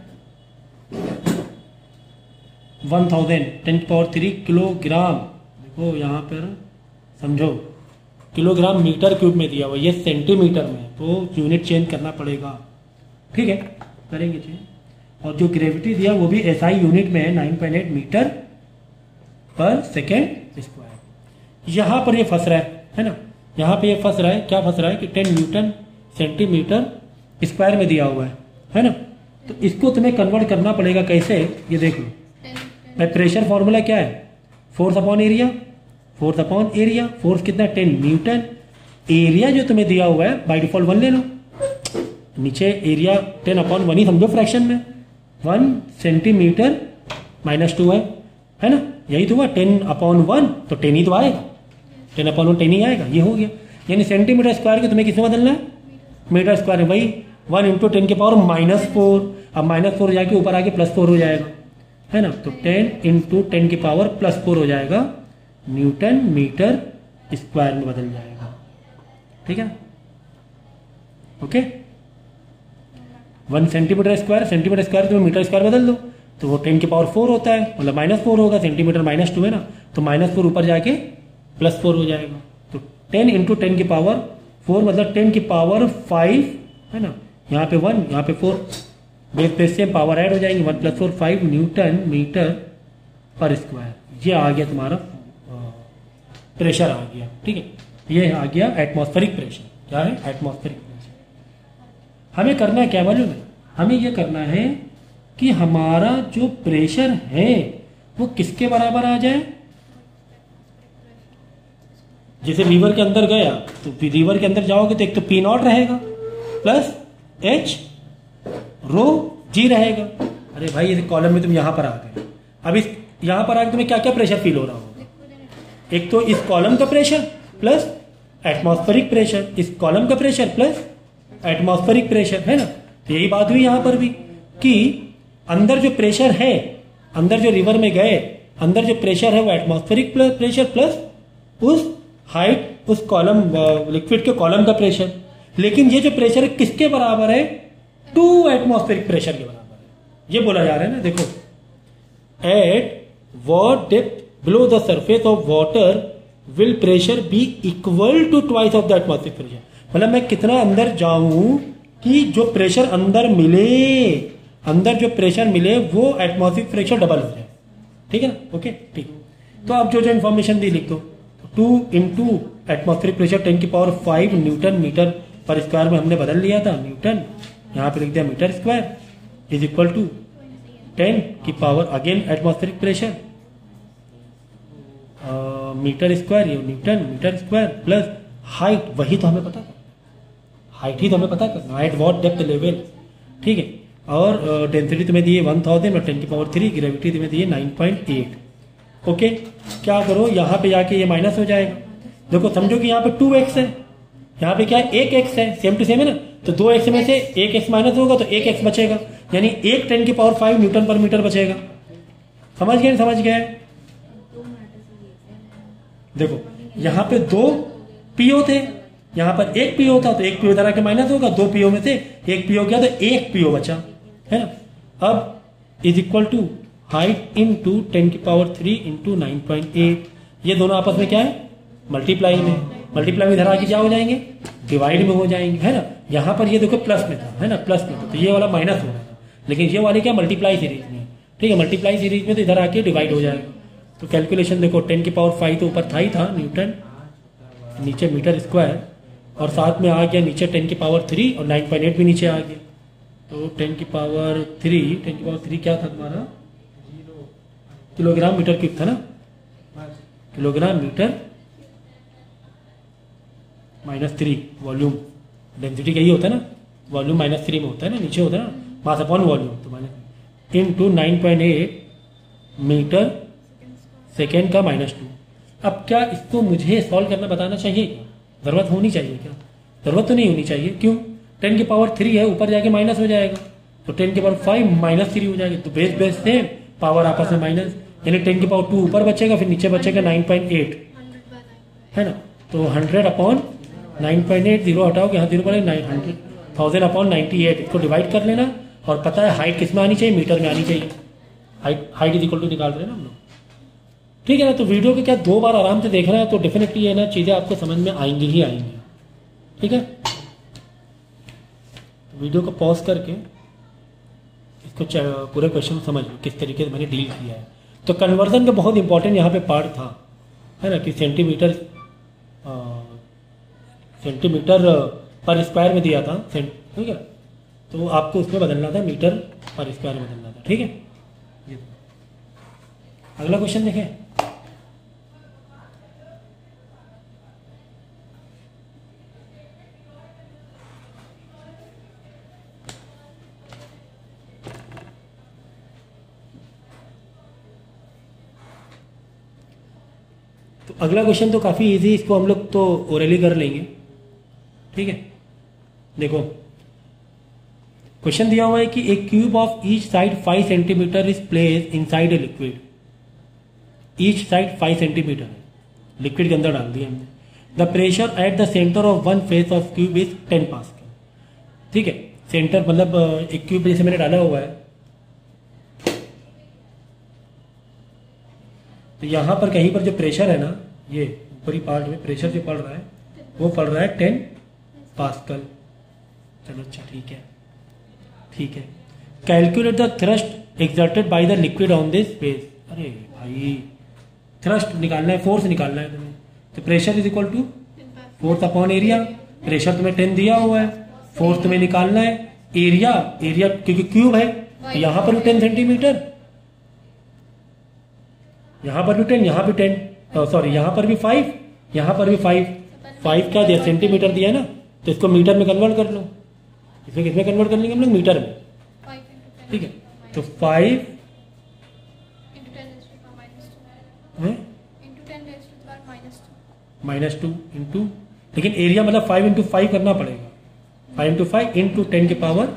1010³ किलोग्राम। देखो यहाँ पर समझो, किलोग्राम मीटर क्यूब में दिया हुआ, ये सेंटीमीटर में, तो यूनिट चेंज करना पड़ेगा। ठीक है, करेंगे चेंज। और जो ग्रेविटी दिया वो भी एसआई यूनिट में है, 9.8 मीटर पर सेकेंड स्क्वायर। यहाँ पर ये फंस रहा है ना, यहाँ पे ये फंस रहा है। क्या फंस रहा है कि 10 न्यूटन सेंटीमीटर स्क्वायर में दिया हुआ है ना। तो इसको तुम्हें कन्वर्ट करना पड़ेगा कैसे, ये देख लो। भाई प्रेशर फॉर्मूला क्या है? Force upon area, force upon area. Force कितना? 10 न्यूटन। एरिया जो तुम्हें दिया हुआ है बाय डिफॉल्ट 1 ले लो, नीचे एरिया 10 अपॉन 1 ही समझो फ्रैक्शन में। 1 सेंटीमीटर -2 है ना, यही तो हुआ। 10 अपॉन 1 तो 10 ही तो आएगा, 10 अपॉन 1 10 ही आएगा, ये हो गया। यानी सेंटीमीटर स्क्वायर को तुम्हें किसमें बदलना है? मीटर स्क्वायर में। भाई 1 इंटू 10 की पावर -4, अब -4 जाके ऊपर आके +4 हो जाएगा, है ना। तो 10 इंटू 10 की पावर +4 हो जाएगा, न्यूटन मीटर स्क्वायर में बदल जाएगा। ठीक है, ओके। 1 सेंटीमीटर स्क्वायर तुम्हें मीटर स्क्वायर बदल दो, तो वो 10 की पावर 4 होता है, मतलब -4 होगा। सेंटीमीटर -2 है ना, तो -4 ऊपर जाके +4 हो जाएगा। तो 10 इंटू 10 की पावर 4 मतलब 10 की पावर 5, है ना। यहाँ पे 1, यहाँ पे 4, बेस से पावर ऐड हो जाएंगे। 1 + 4 5 न्यूटन मीटर पर स्क्वायर। ये आ गया तुम्हारा प्रेशर आ गया। ठीक है, ये आ गया एटमॉस्फेरिक प्रेशर। क्या है? Atmospheric pressure. हमें करना है क्या मालूम है? हमें ये करना है कि हमारा जो प्रेशर है वो किसके बराबर आ जाए। जैसे रिवर के अंदर गया, तो रिवर के अंदर जाओगे तो एक तो पी नॉट रहेगा प्लस एच रो जी रहेगा। अरे भाई इस कॉलम में तुम यहां पर आ गए, अब इस यहां पर आके तुम्हें क्या क्या प्रेशर फील हो रहा होगा? एक तो इस कॉलम का प्रेशर प्लस एटमॉस्फेरिक प्रेशर, इस कॉलम का प्रेशर प्लस एटमॉस्फेरिक प्रेशर, है ना। तो यही बात हुई यहां पर भी कि अंदर जो प्रेशर है, अंदर जो रिवर में गए, अंदर जो प्रेशर है वो एटमॉस्फेरिक प्रेशर प्लस उस हाइट, उस कॉलम लिक्विड के कॉलम का प्रेशर। लेकिन ये जो प्रेशर है किसके बराबर है? 2 एटमॉस्फेरिक प्रेशर के बराबर है। ये बोला जा रहा है ना, देखो at what depth below the surface of water will pressure be equal to twice of the atmospheric pressure. मतलब मैं कितना अंदर जाऊं कि जो प्रेशर अंदर मिले, अंदर जो प्रेशर मिले वो एटमॉस्फेरिक प्रेशर डबल हो जाए। ठीक है ना? ओके, ठीक। तो आप जो जो इन्फॉर्मेशन दी लिख दो। 2 into atmospheric pressure 10⁵ newton metre per square में हमने बदल लिया था, न्यूटन यहाँ पे लिख दिया metre square is equal to 10⁻, again atmospheric pressure metre square, ये newton metre square plus height, वही तो हमें पता था, हाइट ही तो हमें पता करना, हाइट वॉट डेप्थ लेवल। ठीक है, और डेंसिटी तुम्हें दिए 1000 और 10⁻3, ग्रेविटी तुम्हें दिए 9.8। ओके, क्या करो यहाँ पे जाके ये माइनस हो जाएगा। देखो समझो कि यहाँ पे 2x है, यहाँ पे क्या है 1x है, सेम टू सेम है ना, तो 2x में से 1x माइनस होगा तो 1x बचेगा, यानी 1 10⁵ न्यूटन पर मीटर बचेगा। समझ गए? समझ गए? देखो यहाँ पे 2 पीओ थे, यहाँ पर 1 पीओ था, तो 1 पीओ इधर आके माइनस होगा, 2 पीओ में से 1 पीओ गया तो 1 पीओ बचा, है ना। अब is equal to height into 10⁻3 into 9.8, ये दोनों आपस में क्या है मल्टीप्लाई में, मल्टीप्लाई में इधर आके क्या हो जाएंगे डिवाइड में हो जाएंगे, है ना। यहाँ पर ये देखो प्लस में था, है ना, प्लस में था, तो ये वाला माइनस हो जाएगा, लेकिन ये वाले क्या मल्टीप्लाई सीरीज में। ठीक है, मल्टीप्लाई सीरीज में तो इधर आके डिवाइड हो जाएगा। तो कैलकुलेशन देखो 10⁵ तो ऊपर था ही था न्यूटन, नीचे मीटर स्क्वायर, और साथ में आ गया नीचे 10⁻3 और 9.8 भी नीचे आ गया। तो 10⁻3 क्या था तुम्हारा किलोग्राम मीटर क्यूब था ना, किलोग्राम मीटर -3 वॉल्यूम, डेंसिटी का ही होता है ना, वॉल्यूम -3 में होता है ना, नीचे होता है ना मास अपॉन वॉल्यूम, तो माइनस इंटू 9.8 मीटर सेकेंड का -2। अब क्या इसको मुझे सॉल्व करना बताना चाहिए, जरूरत होनी चाहिए क्या? जरूरत तो नहीं होनी चाहिए, क्यों? 10⁻3 है, ऊपर जाके माइनस हो जाएगा, तो 10⁵ -3 हो जाएगी, तो बेस बेस से पावर आपस में माइनस, यानी 10⁻2 ऊपर बचेगा, फिर नीचे बचेगा 9.8, है ना। तो 100/9.8, 0 हटाओगे, यहाँ 0 पड़ेगा, 1000/98, इसको डिवाइड कर लेना, और पता है हाइट किस में आनी चाहिए, मीटर में आनी चाहिए। हाइट इज इक्वल टू निकाल रहे हैं ना हम लोग। ठीक है ना, तो वीडियो को क्या 2 बार आराम से देखना है, तो डेफिनेटली ये ना चीजें आपको समझ में आएंगी ही आएंगी। ठीक है, वीडियो को पॉज करके इसको पूरे क्वेश्चन समझ लो किस तरीके से मैंने डील किया है। तो कन्वर्जन का बहुत इंपॉर्टेंट यहाँ पे पार्ट था, है ना, कि सेंटीमीटर पर स्क्वायर में दिया था, ठीक है, तो आपको उसमें बदलना था, मीटर पर स्क्वायर में बदलना था। ठीक है, ये अगला क्वेश्चन देखें। तो अगला क्वेश्चन तो काफी इजी, इसको हम लोग तो ओरली कर लेंगे। ठीक है, देखो क्वेश्चन दिया हुआ है कि एक cube of each side 5 centimetre is place inside a liquid, each side 5 centimetre है, लिक्विड के अंदर डाल दिया हमने। The pressure at the centre of one face of cube is 10 pascal. ठीक है, सेंटर मतलब एक क्यूब जैसे मैंने डाला हुआ है, तो यहां पर कहीं पर जो प्रेशर है ना, ये ऊपरी पार्ट में प्रेशर जो पड़ रहा है वो पड़ रहा है 10 पास्कल। चलो अच्छा, ठीक है, ठीक है। Calculate the thrust exerted by the liquid on this space. अरे भाई, थ्रस्ट निकालना है, फोर्स निकालना है तुम्हें, तो pressure is equal to force upon area. Pressure तुम्हें 10 दिया हुआ है, फोर्स तुम्हें निकालना है, एरिया क्योंकि क्यूब है, तो यहां पर भी 10 सेंटीमीटर, यहां पर भी 10, यहां भी 10, सॉरी यहां पर भी 5, यहां पर भी 5 क्या दिया, सेंटीमीटर दिया ना, तो इसको मीटर में कन्वर्ट कर लो। इसमें किसमें कन्वर्ट कर लेंगे हम लोग, मीटर में। ठीक है, तो 5 -2 इंटू, लेकिन एरिया मतलब 5 × 5 करना पड़ेगा, 5 × 5 इंटू 10⁻²।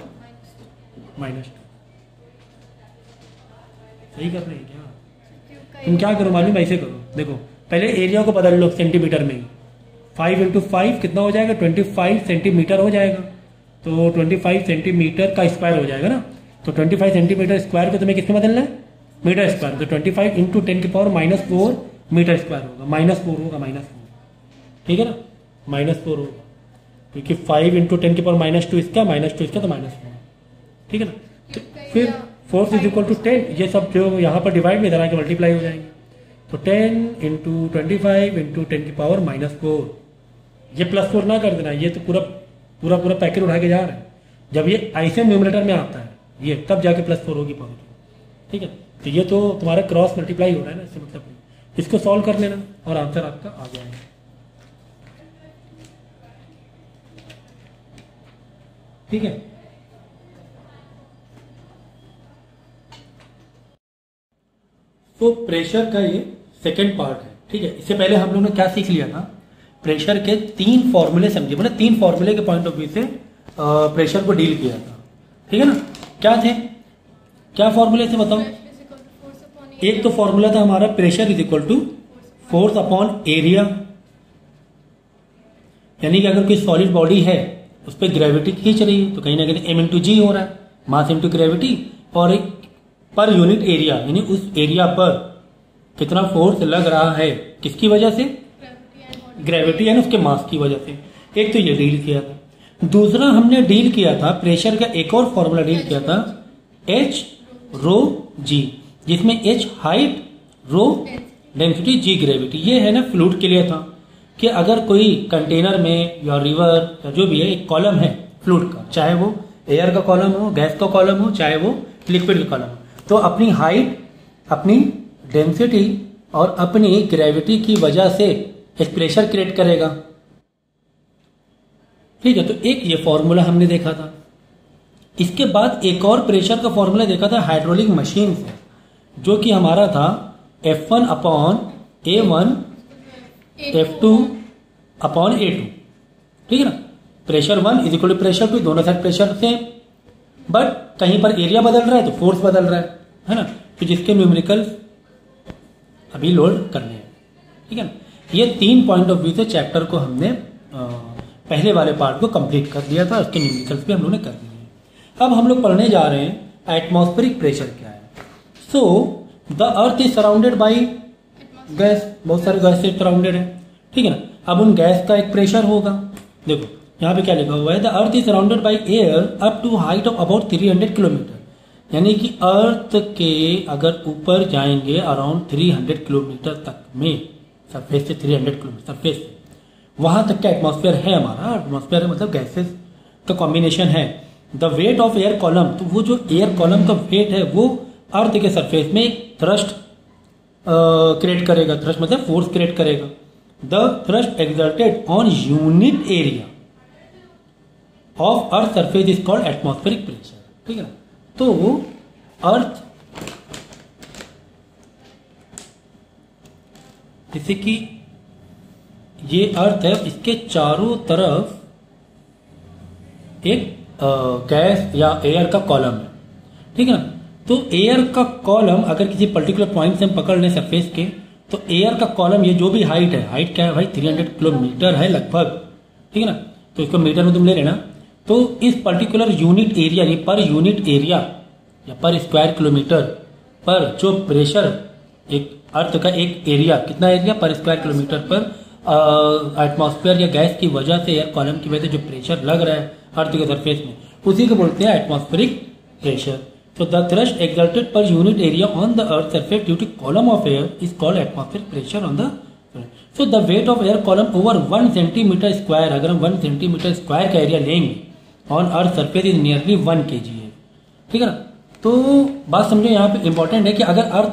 सही कर रहे हैं क्या? तुम क्या करो मालूम, ऐसे करो, देखो पहले एरिया को बदल लो सेंटीमीटर में, 5 × 5 कितना हो जाएगा, 25 सेंटीमीटर हो जाएगा, तो 25 सेंटीमीटर का स्क्वायर हो जाएगा ना, तो 25 सेंटीमीटर स्क्वायर को तुम्हें किसमें बदलना है, मीटर स्क्वायर, तो 25 इंटू 10 की पावर -4 मीटर स्क्वायर होगा, -4 होगा, -4, ठीक है ना, -4 होगा, क्योंकि 5 इंटू 10 की पावर -2 इसका, -2 इसका, तो -4, ठीक है ना। तो फिर फोर्स इज इक्वल टू 10, ये सब जो यहाँ पर डिवाइड में इधर आके मल्टीप्लाई हो जाएंगे, तो 10 इंटू 25 इंटू 10 की पावर -4, ये +4 ना कर देना, ये तो पूरा पैकेट उठा के जा रहा है, जब ये ऐसे न्यूमरेटर में आता है ये तब जाके +4 होगी पावर, ठीक है। तो ये तो तुम्हारा क्रॉस मल्टीप्लाई हो रहा है ना, इससे मतलब नहीं। इसको सॉल्व कर लेना और आंसर आपका आ जाएगा, ठीक है। तो प्रेशर का ये सेकंड पार्ट है, ठीक है। इससे पहले हम लोगों ने क्या सीख लिया था, प्रेशर के 3 फॉर्मूले समझे, मतलब 3 फॉर्मूले के पॉइंट ऑफ व्यू से प्रेशर को डील किया था, ठीक है ना। क्या थे, क्या फॉर्मूले थे बताओ। एक तो फॉर्मूला था हमारा pressure is equal to force upon area, यानी कि अगर कोई सॉलिड बॉडी है उस पर ग्रेविटी खींच रही है तो कहीं ना कहीं m इंटू जी हो रहा है, मास इंटू ग्रेविटी, और एक पर यूनिट एरिया यानी उस एरिया पर कितना फोर्स लग रहा है, किसकी वजह से, ग्रेविटी यानी उसके मास की वजह से। एक तो ये डील किया था। दूसरा हमने डील किया था प्रेशर का एक और फॉर्मूला डील किया था H रो जी, जिसमें H height, rho density, g gravity. ये है ना फ्लूइड के लिए था कि अगर कोई कंटेनर में या रिवर या जो भी है एक कॉलम है फ्लूइड का, चाहे वो एयर का कॉलम हो, गैस का कॉलम हो, चाहे वो लिक्विड का कॉलम हो, तो अपनी हाइट, अपनी डेंसिटी और अपनी ग्रेविटी की वजह से एक प्रेशर क्रिएट करेगा, ठीक है। तो एक ये फॉर्मूला हमने देखा था। इसके बाद एक और प्रेशर का फॉर्मूला देखा था हाइड्रोलिक मशीन से, जो कि हमारा था F1 upon A1 F2 upon A2, ठीक है ना। Pressure 1 is equal to pressure 2, दोनों साइड प्रेशर से, बट कहीं पर एरिया बदल रहा है तो फोर्स बदल रहा है ना। तो जिसके न्यूमेरिकल अभी लोड करने हैं, ठीक है ना। ये 3 पॉइंट ऑफ व्यू से चैप्टर को हमने पहले वाले पार्ट को कंप्लीट कर दिया था, उसके न्यूमेरिकल्स भी हम लोगों ने कर दिए हैं। अब हम लोग पढ़ने जा रहे हैं एटमॉस्फेरिक प्रेशर क्या है। So the earth is surrounded by gas, बहुत सारे गैस से सराउंडेड है, ठीक है ना। अब उन गैस का एक प्रेशर होगा, देखो यहाँ पे क्या लिखा हुआ है, the earth is surrounded by air up to height of about 300 kilometre, यानी कि अर्थ के अगर ऊपर जाएंगे अराउंड 300 किलोमीटर तक में, सरफेस से 300 किलोमीटर सरफेस से, वहां तक का एटमॉस्फेयर है हमारा। एटमॉस्फेयर मतलब गैसेस का कॉम्बिनेशन है। The weight of air column, तो वो जो एयर कॉलम का वेट है वो अर्थ के सरफेस में एक थ्रस्ट क्रिएट करेगा, थ्रस्ट मतलब फोर्स क्रिएट करेगा। The thrust exerted on unit area of earth surface is called atmospheric pressure, ठीक है ना। तो अर्थ, जैसे कि ये अर्थ है, इसके चारों तरफ एक गैस या एयर का कॉलम है, ठीक है ना। तो एयर का कॉलम अगर किसी पर्टिकुलर पॉइंट से हम पकड़ लें सरफेस के, तो एयर का कॉलम ये जो भी हाइट है, हाइट क्या है भाई 300 किलोमीटर है लगभग, ठीक है ना। तो इसको मीटर में तुम ले लेना। तो इस पर्टिकुलर यूनिट एरिया यानी पर यूनिट एरिया या पर स्क्वायर किलोमीटर पर जो प्रेशर, एक अर्थ का एक एरिया, कितना एरिया पर स्क्वायर किलोमीटर पर एटमॉस्फेयर या गैस की वजह से, एयर कॉलम की वजह से जो प्रेशर लग रहा है अर्थ के सरफेस में, उसी को बोलते हैं एटमॉस्फेरिक प्रेशर। तो the thrust exerted per unit area on the earth surface due to column of air is called atmospheric pressure on the. So the weight of air column over 1 centimetre square, अगर हम 1 centimetre square का area लेंगे on earth surface is nearly 1 kg है, ठीक है ना। तो बात समझो यहाँ पे इंपॉर्टेंट है कि अगर अर्थ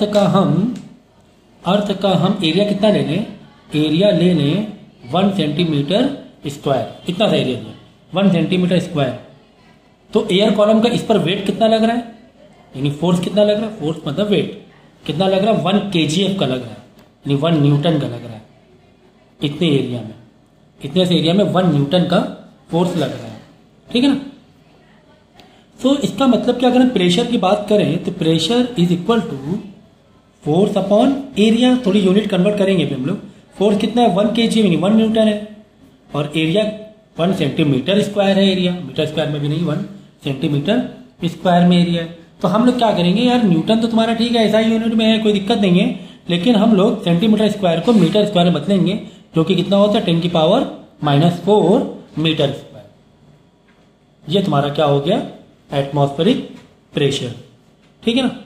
का हम एरिया कितना ले लें, एरिया ले लें 1 सेंटीमीटर स्क्वायर, इतना सा एरिया लिया 1 सेंटीमीटर स्क्वायर, तो एयर कॉलम का इस पर वेट कितना लग रहा है, यानी फोर्स कितना लग रहा है, फोर्स मतलब वेट कितना लग रहा है 1 kgf का लग रहा है, यानी 1 न्यूटन का लग रहा है। इतने एरिया में, इतने से एरिया में 1 न्यूटन का फोर्स लग रहा है, ठीक है ना। तो इसका मतलब कि अगर हम प्रेशर की बात करें तो pressure is equal to force upon area. थोड़ी यूनिट कन्वर्ट करेंगे हम लोग। फोर्स कितना है 1 kg यानी 1 न्यूटन है, और एरिया 1 सेंटीमीटर स्क्वायर है एरिया, मीटर स्क्वायर में भी नहीं, 1 सेंटीमीटर स्क्वायर में एरिया है। तो हम लोग क्या करेंगे यार, न्यूटन तो तुम्हारा ठीक है ऐसा यूनिट में है, कोई दिक्कत नहीं है, लेकिन हम लोग सेंटीमीटर स्क्वायर को मीटर स्क्वायर में बदलेंगे, जो कि कितना होता है 10⁻⁻⁴ मीटर स्क्वायर। ये तुम्हारा क्या हो गया, एटमॉस्फेरिक प्रेशर। ठीक है ना।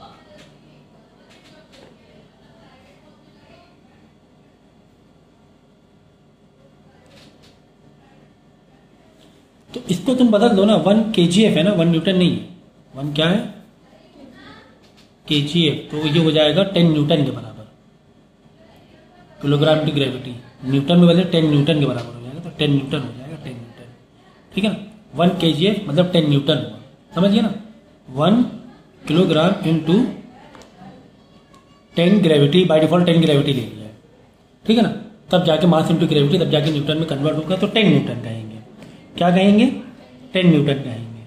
तो इसको तुम बदल दो ना, 1 kgf है ना, 1 न्यूटन नहीं है, 1 क्या है kgf, तो ये हो जाएगा 10 न्यूटन के बराबर, किलोग्राम की ग्रेविटी न्यूटन में बदले 10 न्यूटन के बराबर हो जाएगा, तो 10 न्यूटन हो जाएगा, 10 न्यूटन। ठीक है ना। 1 kgf मतलब 10 न्यूटन हुआ, समझिए ना। 1 kilogram into 10 gravity, by default 10 gravity ले लिया है। ठीक है ना। तब जाके मास इंटू ग्रेविटी, तब जाके न्यूटन में कन्वर्ट होगा, तो 10 न्यूटन कहेंगे। क्या कहेंगे, 10 न्यूटन कहेंगे।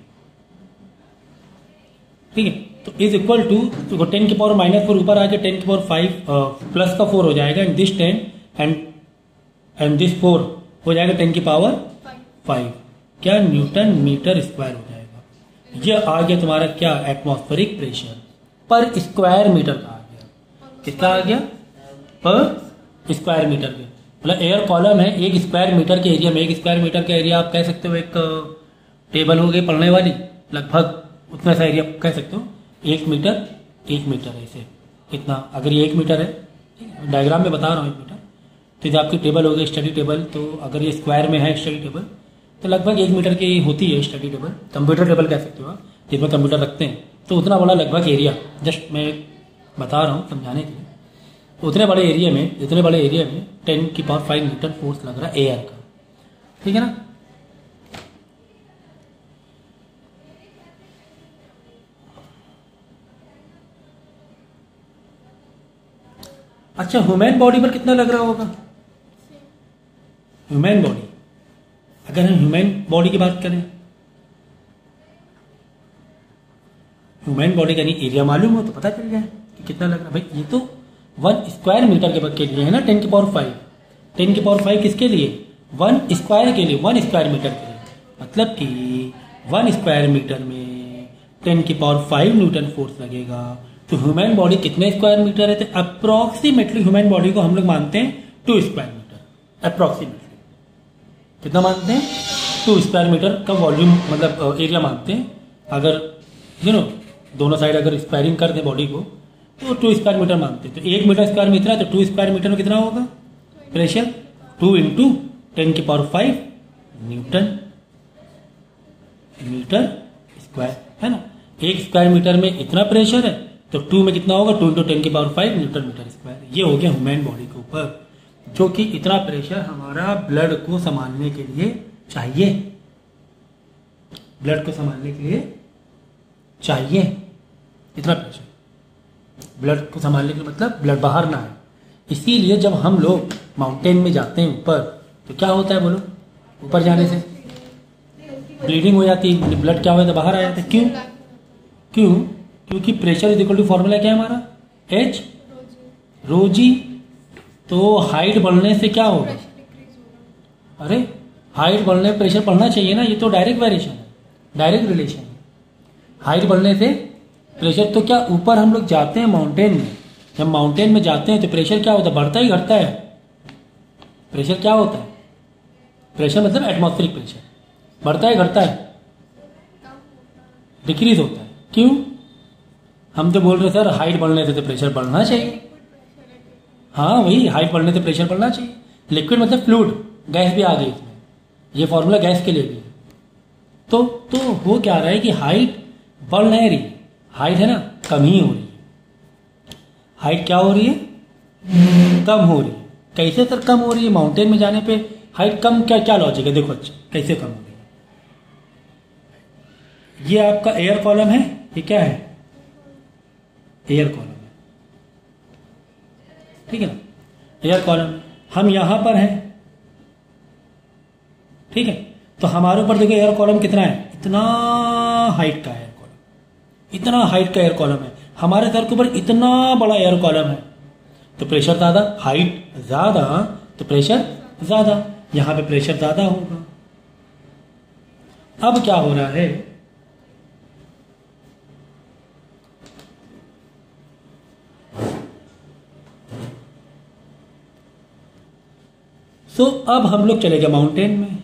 ठीक है। तो इज इक्वल टू 10⁻⁻⁴ ऊपर आके 10⁻⁵ प्लस का 4 हो जाएगा, एंड दिस 10 एंड दिस 4 हो जाएगा 10⁵ क्या, न्यूटन मीटर स्क्वायर हो जाएगा। ये आ गया तुम्हारा क्या, atmospheric pressure per square metre का आ गया। कितना आ गया, पर स्क्वायर मीटर के, मतलब एयर कॉलम है, एक स्क्वायर मीटर के एरिया में, एक स्क्वायर मीटर का एरिया आप कह सकते हो एक टेबल हो गई पढ़ने वाली, लगभग उतना सा एरिया कह सकते हो, 1 मीटर ऐसे कितना, अगर ये 1 मीटर है, डायग्राम में बता रहा हूँ 1 मीटर, तो जब आपकी टेबल हो गई स्टडी टेबल, तो अगर ये स्क्वायर में है स्टडी टेबल, तो लगभग 1 मीटर की होती है स्टडी टेबल, कंप्यूटर टेबल कह सकते हो आप, जिसमें कंप्यूटर रखते हैं, तो उतना बड़ा लगभग एरिया, जस्ट मैं बता रहा हूँ समझाने के लिए, तो इतने बड़े एरिया में 10⁵ न्यूटन फोर्स लग रहा है एयर का। ठीक है ना। अच्छा, ह्यूमन बॉडी पर कितना लग रहा होगा, ह्यूमन बॉडी, अगर हम ह्यूमन बॉडी की बात करें, ह्यूमन बॉडी का नहीं एरिया मालूम हो तो पता चल जाए कि कितना लग रहा है। भाई ये तो 1 स्क्वायर मीटर के लिए है ना, 10⁵ किसके लिए, 1 स्क्वायर के लिए, 1 स्क्वायर मीटर के लिए, मतलब कि 1 स्क्वायर मीटर में 10⁵ न्यूटन फोर्स लगेगा। तो ह्यूमन बॉडी कितने स्क्वायर मीटर है, तो अप्रोक्सीमेटली ह्यूमन बॉडी को हम लोग मानते हैं 2 स्क्वायर मीटर, अप्रोक्सीमेटली कितना मानते हैं, 2 स्क्वायर मीटर का वॉल्यूम, मतलब एरिया मानते हैं। अगर दोनों साइड अगर स्क्वायरिंग कर दें बॉडी को, तो 2 स्क्वायर मीटर मानते हैं। तो 1 मीटर स्क्वायर में इतना, तो 2 स्क्वायर मीटर में कितना होगा pressure, 2 into 10⁵ newton metre square, है ना। 1 स्क्वायर मीटर में इतना प्रेशर है, तो 2 में कितना होगा, 2 इंटू 10⁵ न्यूटन मीटर स्क्वायर। ये हो गया ह्यूमन बॉडी के ऊपर, जो कि इतना प्रेशर हमारा ब्लड को संभालने के लिए चाहिए, ब्लड को संभालने के लिए चाहिए इतना प्रेशर, ब्लड को संभालने के लिए, मतलब ब्लड बाहर ना आए। इसीलिए जब हम लोग माउंटेन में जाते हैं ऊपर, तो क्या होता है बोलो, ऊपर जाने से ब्लीडिंग हो जाती है, ब्लड क्या हो जाता है, बाहर आ जाता है। क्यों, क्योंकि pressure is equal to formula क्या है हमारा, H रो जी। तो हाइट बढ़ने से क्या होगा, अरे हाइट बढ़ने पे प्रेशर बढ़ना चाहिए ना, ये तो डायरेक्ट वेरिएशन है, डायरेक्ट रिलेशन है। हाइट बढ़ने से प्रेशर, तो क्या ऊपर हम लोग जाते हैं माउंटेन में, जब माउंटेन में जाते हैं तो प्रेशर क्या होता है, बढ़ता ही घटता है, प्रेशर क्या होता है, प्रेशर मतलब एटमॉस्फेरिक प्रेशर, बढ़ता है घटता है, डिक्रीज होता है। क्यों, हम तो बोल रहे सर हाइट बढ़ने से तो प्रेशर बढ़ना चाहिए, हाँ वही, हाइट बढ़ने से प्रेशर बढ़ना चाहिए। लिक्विड मतलब फ्लूइड, गैस भी आ गई इसमें, ये फॉर्मूला गैस के लिए भी है। तो हो क्या रहा है कि हाइट बढ़ नहीं रही, हाइट है ना कम ही हो रही है, हाइट क्या हो रही है, कम हो रही है। कैसे सर कम हो रही है, माउंटेन में जाने पे हाइट कम, क्या लॉजिक है, देखो अच्छा कैसे कम हो रही है। ये आपका एयर कॉलम है, ये क्या है, एयर कॉलम है, ठीक है ना, एयर कॉलम। हम यहां पर हैं, ठीक है, तो हमारे ऊपर देखो एयर कॉलम कितना है, इतना हाइट का एयर कॉलम, इतना हाइट का एयर कॉलम है, हमारे सर के ऊपर इतना बड़ा एयर कॉलम है, तो प्रेशर ज्यादा, हाइट ज्यादा तो प्रेशर ज्यादा, यहां पे प्रेशर ज्यादा होगा। अब क्या हो रहा है, सो अब हम लोग चले गए माउंटेन में,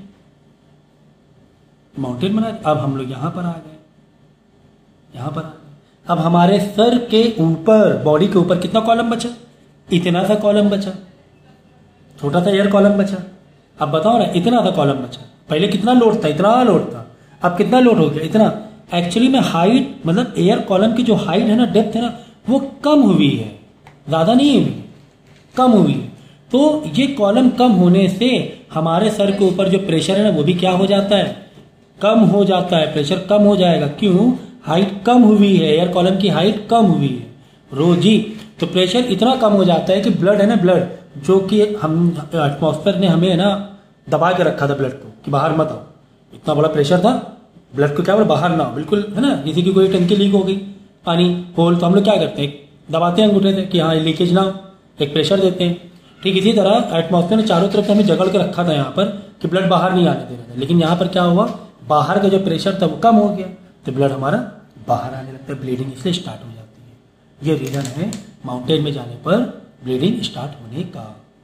माउंटेन बना, अब हम लोग यहां पर आ गए, यहां पर आ गए। अब हमारे सर के ऊपर, बॉडी के ऊपर कितना कॉलम बचा? इतना सा कॉलम बचा, छोटा सा एयर कॉलम बचा। अब बताओ ना, इतना सा कॉलम बचा। पहले कितना लोड था? इतना लोड था। अब कितना लोड हो गया? इतना। एक्चुअली में हाइट, मतलब एयर कॉलम की जो हाइट है ना, डेप्थ है ना, वो कम हुई है, ज्यादा नहीं हुई, कम हुई है। तो ये कॉलम कम होने से हमारे सर के ऊपर जो प्रेशर है ना, वो भी क्या हो जाता है? कम हो जाता है। प्रेशर कम हो जाएगा। क्यों? हाइट कम हुई है, एयर कॉलम की हाइट कम हुई है। रोजी, तो प्रेशर इतना कम हो जाता है कि ब्लड है ना, ब्लड जो कि हम एटमॉस्फेयर ने हमें है ना दबा के रखा था ब्लड को कि बाहर मत आओ, इतना बड़ा प्रेशर था, ब्लड को क्या बोला, बाहर ना, बिल्कुल है ना। जैसे कि कोई टंकी लीक हो गई, पानी होल, तो हम लोग क्या करते हैं? दबाते हैं अंगूठे से कि हाँ लीकेज ना हो, एक प्रेशर देते हैं। ठीक इसी तरह एटमॉस्फेयर ने चारों तरफ से हमें जकड़ के रखा था यहाँ पर कि ब्लड बाहर नहीं आने दे रहा था। लेकिन यहाँ पर क्या हुआ, बाहर का जो प्रेशर था वो कम हो गया, तो ब्लड हमारा बाहर आने लगता है, ब्लीडिंग इसलिए स्टार्ट हो जाती है। ये रीजन है माउंटेन में जाने पर ब्लीडिंग स्टार्ट होने का।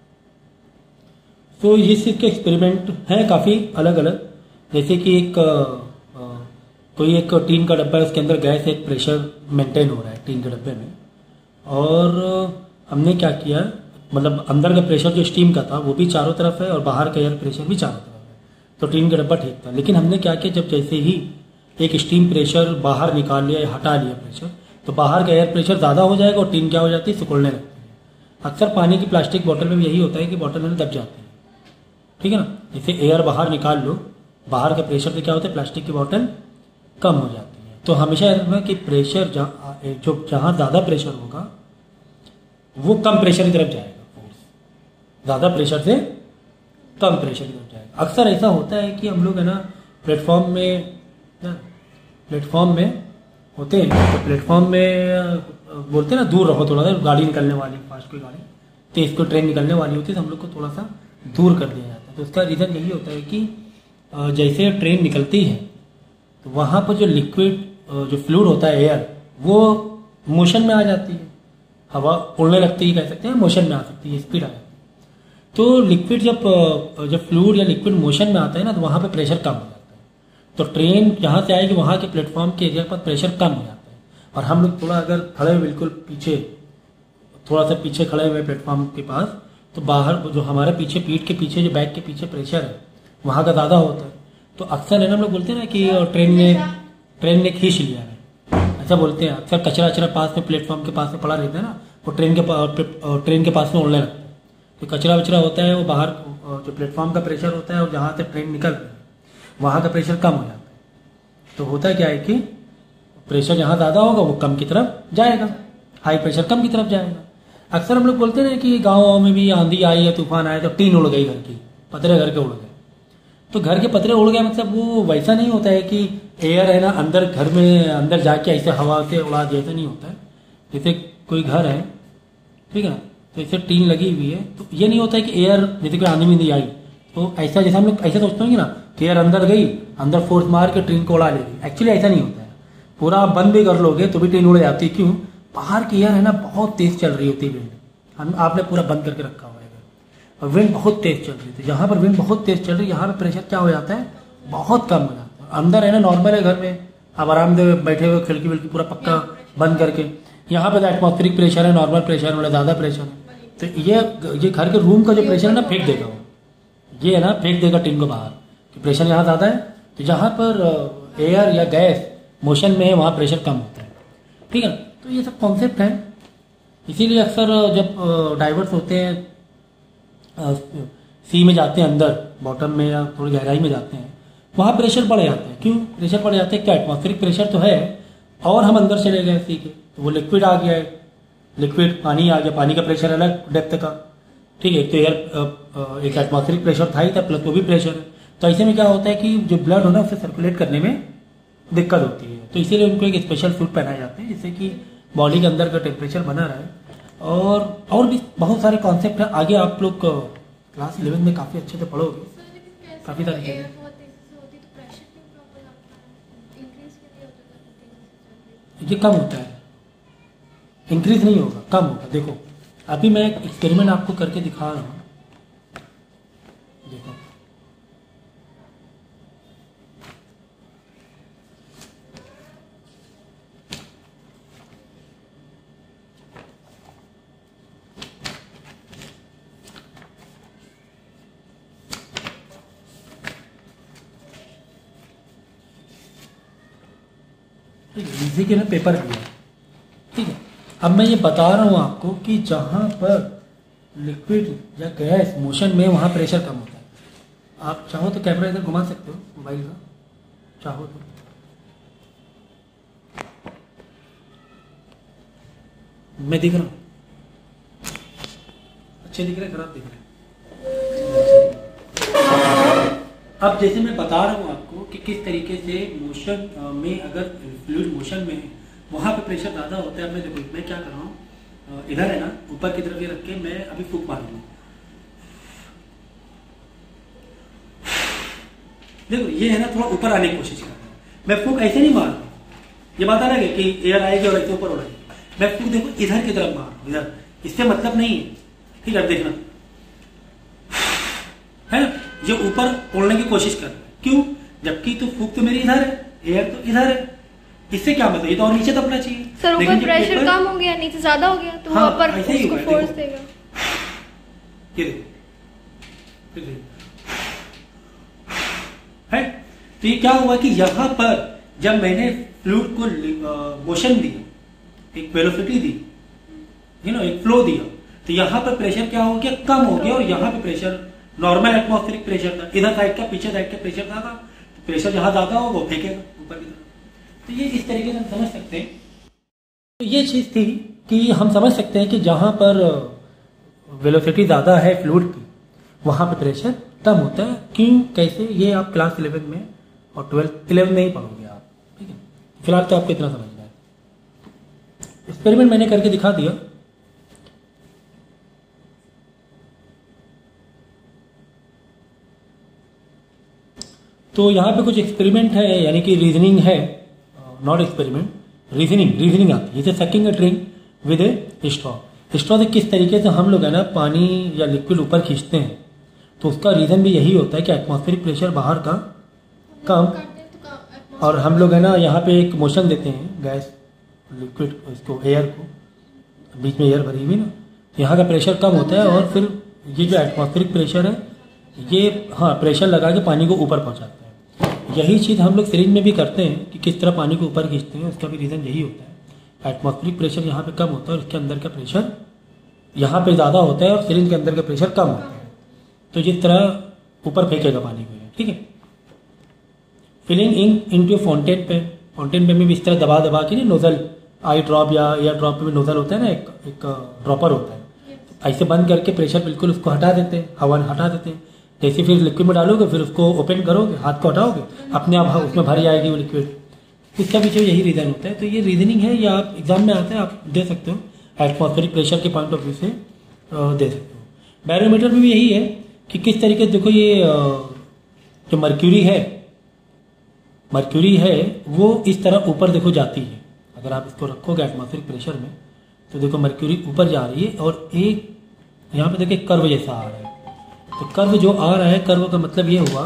तो ये इसके एक्सपेरिमेंट हैं काफ़ी अलग अलग। जैसे कि एक कोई एक टीन का डब्बा है, उसके अंदर गैस एक प्रेशर मेंटेन हो रहा है टीन के डब्बे में, और हमने क्या किया, मतलब अंदर का प्रेशर जो स्टीम का था वो भी चारों तरफ है और बाहर का एयर प्रेशर भी चारों तरफ है, तो टीन का डब्बा ठीक था। लेकिन हमने क्या किया, जब जैसे ही एक स्टीम प्रेशर बाहर निकाल लिया, हटा लिया प्रेशर, तो बाहर का एयर प्रेशर ज़्यादा हो जाएगा और टीन क्या हो जाती है, सिकुड़ने लगती है। अक्सर पानी की प्लास्टिक बोतल में भी यही होता है कि बोतल में दब जाती है, ठीक है ना। जैसे एयर बाहर निकाल लो, बाहर का प्रेशर से क्या होता है, प्लास्टिक की बोतल कम हो जाती है। तो हमेशा याद रखना कि प्रेशर जहाँ ज़्यादा प्रेशर होगा वो कम प्रेशर की तरफ जाएगा, फोर्स ज़्यादा प्रेशर से कम प्रेशर की तरफ जाएगा। अक्सर ऐसा होता है कि हम लोग है ना प्लेटफॉर्म में होते हैं, तो प्लेटफॉर्म में बोलते हैं ना दूर रहो थोड़ा सा, गाड़ी निकलने वाली, फास्ट कोई गाड़ी तेज कोई ट्रेन निकलने वाली होती है, तो हम लोग को थोड़ा सा दूर कर दिया जाता है। तो उसका रीज़न यही होता है कि जैसे ट्रेन निकलती है तो वहाँ पर जो लिक्विड जो फ्लूइड होता है, एयर, वो मोशन में आ जाती है, हवा उड़ने लगती है, कह सकते हैं मोशन में आ सकती है, स्पीड आ जाती है। तो लिक्विड जब फ्लूइड या लिक्विड मोशन में आता है ना, तो वहाँ पे प्रेशर कम हो जाता है। तो ट्रेन जहाँ से आएगी वहाँ के प्लेटफॉर्म के एरिया पर प्रेशर कम हो जाता है, और हम लोग थोड़ा अगर खड़े हुए बिल्कुल पीछे, थोड़ा सा पीछे खड़े हुए प्लेटफॉर्म के पास, तो बाहर जो हमारे पीछे, पीठ के पीछे जो बैक के पीछे प्रेशर है वहाँ का ज़्यादा होता है। तो अक्सर है ना हम लोग बोलते हैं ना कि ट्रेन ने खींच लिया है, ऐसा बोलते हैं। अक्सर कचरा वचरा पास में, प्लेटफॉर्म के पास में पड़ा रहता है ना, वो ट्रेन के पास में उड़ने लगता है। तो कचरा वचरा होता है वो बाहर जो प्लेटफॉर्म का प्रेशर होता है और जहाँ से ट्रेन निकल रही है वहाँ का प्रेशर कम हो जाता है। तो होता क्या है कि प्रेशर जहाँ ज़्यादा होगा वो कम की तरफ जाएगा, हाई प्रेशर कम की तरफ जाएगा। अक्सर हम लोग बोलते हैं कि गाँव में भी आंधी आई है, तूफान आया, तो टीन उड़ गई, घर की पतरे घर के उड़ गए। तो घर के पतरे उड़ गए मतलब वो वैसा नहीं होता है कि एयर है ना अंदर घर में अंदर जाके ऐसे हवा से उड़ा दिया, ऐसा नहीं होता है। जैसे कोई घर है, ठीक है ना, तो ऐसे टीन लगी हुई है, तो ये नहीं होता है कि एयर जैसे कोई आंधी में आई तो ऐसा, जैसे हम लोग ऐसा सोचते हैं ना कि एयर अंदर गई, अंदर फोर्स मार के ट्रेन को उड़ा लेगी। एक्चुअली ऐसा नहीं होता है। पूरा आप बंद भी कर लोगे तो भी ट्रेन उड़ जाती है। क्यों? बाहर की एयर है ना बहुत तेज चल रही होती है, विंड आपने पूरा बंद करके रखा हुआ है और विंड बहुत तेज चल रही थी। जहाँ पर विंड बहुत तेज चल रही है यहाँ पर प्रेशर क्या हो जाता है, बहुत कम हो जाता है। अंदर है ना नॉर्मल है, घर में आप आराम से बैठे हुए, खिड़की विड़की पूरा पक्का बंद करके, यहाँ पर एटमॉस्फेरिक प्रेशर है, नॉर्मल प्रेशर वाला ज़्यादा प्रेशर है, तो ये घर के रूम का जो प्रेशर है ना फेंक देगा वो, ये है ना फेंक देगा टीन को बाहर कि प्रेशर यहाँ ज़्यादा है। तो जहाँ पर एयर या गैस मोशन में है वहाँ प्रेशर कम होता है, ठीक है ना। तो ये सब कॉन्सेप्ट है। इसीलिए अक्सर जब डाइवर्स होते हैं, सी में जाते हैं अंदर, बॉटम में या थोड़ी गहराई में जाते हैं, वहाँ प्रेशर बढ़ जाते हैं। क्यों प्रेशर बढ़ जाते हैं? क्या एटमॉस्फेरिक प्रेशर तो है और हम अंदर चले गए सी के, तो वो लिक्विड आ गया है, लिक्विड पानी आ गया, पानी का प्रेशर अलग डेप्थ का, ठीक है। तो एयर एक एटमॉस्फेरिक प्रेशर था ही था, प्लस वो भी प्रेशर है। तो ऐसे में क्या होता है कि जो ब्लड हो ना उसे सर्कुलेट करने में दिक्कत होती है। तो इसीलिए उनको एक स्पेशल सूट पहनाए जाते हैं जिससे कि बॉडी के अंदर का टेम्परेचर बना रहे। और भी बहुत सारे कॉन्सेप्ट हैं, आगे आप लोग क्लास 11 में काफ़ी अच्छे से पढ़ोगे, काफ़ी सारी चीज़ें। ये कम होता है, इंक्रीज नहीं होगा, कम होगा। देखो अभी मैं एक एक्सपेरिमेंट आपको करके दिखा रहा हूँ, ठीक है, इसी के ना पेपर दिया, ठीक है। अब मैं ये बता रहा हूँ आपको कि जहाँ पर लिक्विड या गैस मोशन में वहाँ प्रेशर कम होता है। आप चाहो तो कैमरा इधर घुमा सकते हो मोबाइल का, चाहो तो। मैं दिख रहा हूँ, अच्छे दिख रहे हैं, खराब दिख रहे हैं? अब जैसे मैं बता रहा हूँ आपको कि किस तरीके से मोशन में, अगर फ्लूइड मोशन में है वहाँ पे प्रेशर ज़्यादा होता है। अब मैं देखो मैं क्या कर रहा हूँ, इधर है ना, ऊपर की तरफ ये रख के मैं अभी फूंक मारूंगा। देखो ये है ना, थोड़ा ऊपर आने की कोशिश कर रहा हूँ। मैं फूंक ऐसे नहीं मार रहा हूँ, ये बात आ रहा है कि एयर आएगी और ऐसे ऊपर उड़ाएगी। मैं फूंक देखो इधर की तरफ मार रहा हूँ, इधर, इससे मतलब नहीं है, ठीक है। देखना है ना, ये ऊपर उड़ने की कोशिश कर रहा है, क्यों? जबकि तो फूंक तो मेरी इधर है, एयर तो इधर है। इससे क्या मतलब, ये तो और नीचे दबना चाहिए। सर ऊपर प्रेशर कम हो गया, नीचे ज्यादा हो गया, तो हाँ, ऊपर उसको फोर्स देगा। ये देखो है, तो ये क्या हुआ कि यहाँ पर जब मैंने फ्लूइड को मोशन दी, एक वेलोसिटी दी, एक फ्लो दिया, तो यहाँ पर प्रेशर क्या हो गया, कम हो गया। और यहाँ पे प्रेशर नॉर्मल एटमॉस्फेरिक प्रेशर था, इधर साइड का, पीछे साइड का प्रेशर था, तो प्रेशर जहां ज्यादा हो वो फेंकेगा ऊपर की तरफ। तो ये इस तरीके से हम समझ सकते हैं। तो ये चीज थी कि हम समझ सकते हैं कि जहां पर वेलोसिटी ज्यादा है फ्लूइड की, वहां पे प्रेशर कम होता है। क्यों, कैसे, ये आप क्लास 11 में और 11 में ही पढ़ोगे आप, ठीक है। फिलहाल तो आपको इतना समझना है। एक्सपेरिमेंट मैंने करके दिखा दिया। तो यहाँ पे कुछ एक्सपेरिमेंट है, यानी कि रीजनिंग है, नॉट एक्सपेरिमेंट, रीजनिंग आती है। जैसे sucking a drink with a straw से किस तरीके से हम लोग है ना पानी या लिक्विड ऊपर खींचते हैं, तो उसका रीजन भी यही होता है कि एटमॉस्फेरिक प्रेशर बाहर का कम, और हम लोग है ना यहाँ पे एक मोशन देते हैं गैस लिक्विड इसको, एयर को, बीच में एयर भरी हुई ना, तो यहाँ का प्रेशर कम होता है। और फिर ये जो एटमॉस्फेरिक प्रेशर है ये, हाँ, प्रेशर लगा के पानी को ऊपर पहुँचाते हैं। यही चीज़ हम लोग सिरिंज में भी करते हैं कि किस तरह पानी को ऊपर खींचते हैं, उसका भी रीज़न यही होता है। एटमॉस्फेरिक प्रेशर यहाँ पे कम होता है और इसके अंदर का प्रेशर यहाँ पे ज़्यादा होता है और सिरिंज के अंदर का प्रेशर कम होता है। तो जिस तरह ऊपर फेंकेगा पानी को, ठीक है। फिलिंग इनटू फाउंटेन पेन में भी इस तरह दबा दबा के, नोजल आई ड्रॉप या एयर ड्रॉप में नोजल होता है ना, एक ड्रॉपर होता है, ऐसे बंद करके प्रेशर बिल्कुल उसको हटा देते हैं, हवा हटा देते हैं। जैसे फिर लिक्विड में डालोगे, फिर उसको ओपन करोगे, हाथ को हटाओगे, अपने आप उसमें भर जाएगी वो लिक्विड। इसका भी जो यही रीजन होता है। तो ये रीजनिंग है, या आप एग्जाम में आता है, आप दे सकते हो, एटमॉस्फेरिक प्रेशर के पॉइंट ऑफ व्यू से दे सकते हो। बैरोमीटर में भी यही है कि किस तरीके से, देखो ये जो मर्क्यूरी है वो इस तरह ऊपर देखो जाती है। अगर आप इसको रखोगे एटमॉस्फेरिक प्रेशर में, तो देखो मर्क्यूरी ऊपर जा रही है और एक यहाँ पे देखो कर्व जैसा आ रहा है। तो कर्व जो आ रहा है, कर्व का मतलब ये हुआ,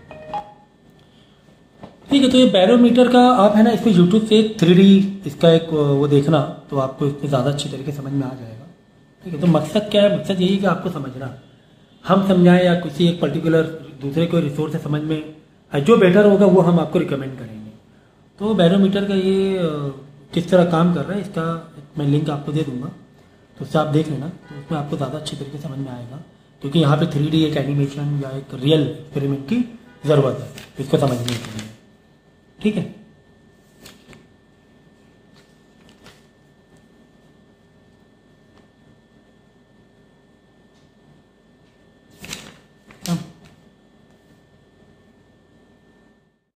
ठीक है। तो ये बैरोमीटर का आप है ना, इसको यूट्यूब से 3D इसका एक वो देखना, तो आपको इसमें ज़्यादा अच्छी तरीके समझ में आ जाएगा, ठीक है। तो मकसद क्या है, मकसद यही कि आपको समझना, हम समझाएं या किसी एक पर्टिकुलर दूसरे कोई रिसोर्स से समझ में जो बेटर होगा वो हम आपको रिकमेंड करेंगे। तो बैरोमीटर का ये किस तरह काम कर रहा है, इसका मैं लिंक आपको दे दूंगा, तो उससे आप देख लेना, तो उसमें आपको ज़्यादा अच्छी तरीके समझ में आएगा। क्योंकि यहाँ पे 3D एक एनिमेशन या एक रियल एक्सपेरिमेंट की ज़रूरत है इसको समझने के लिए, ठीक है।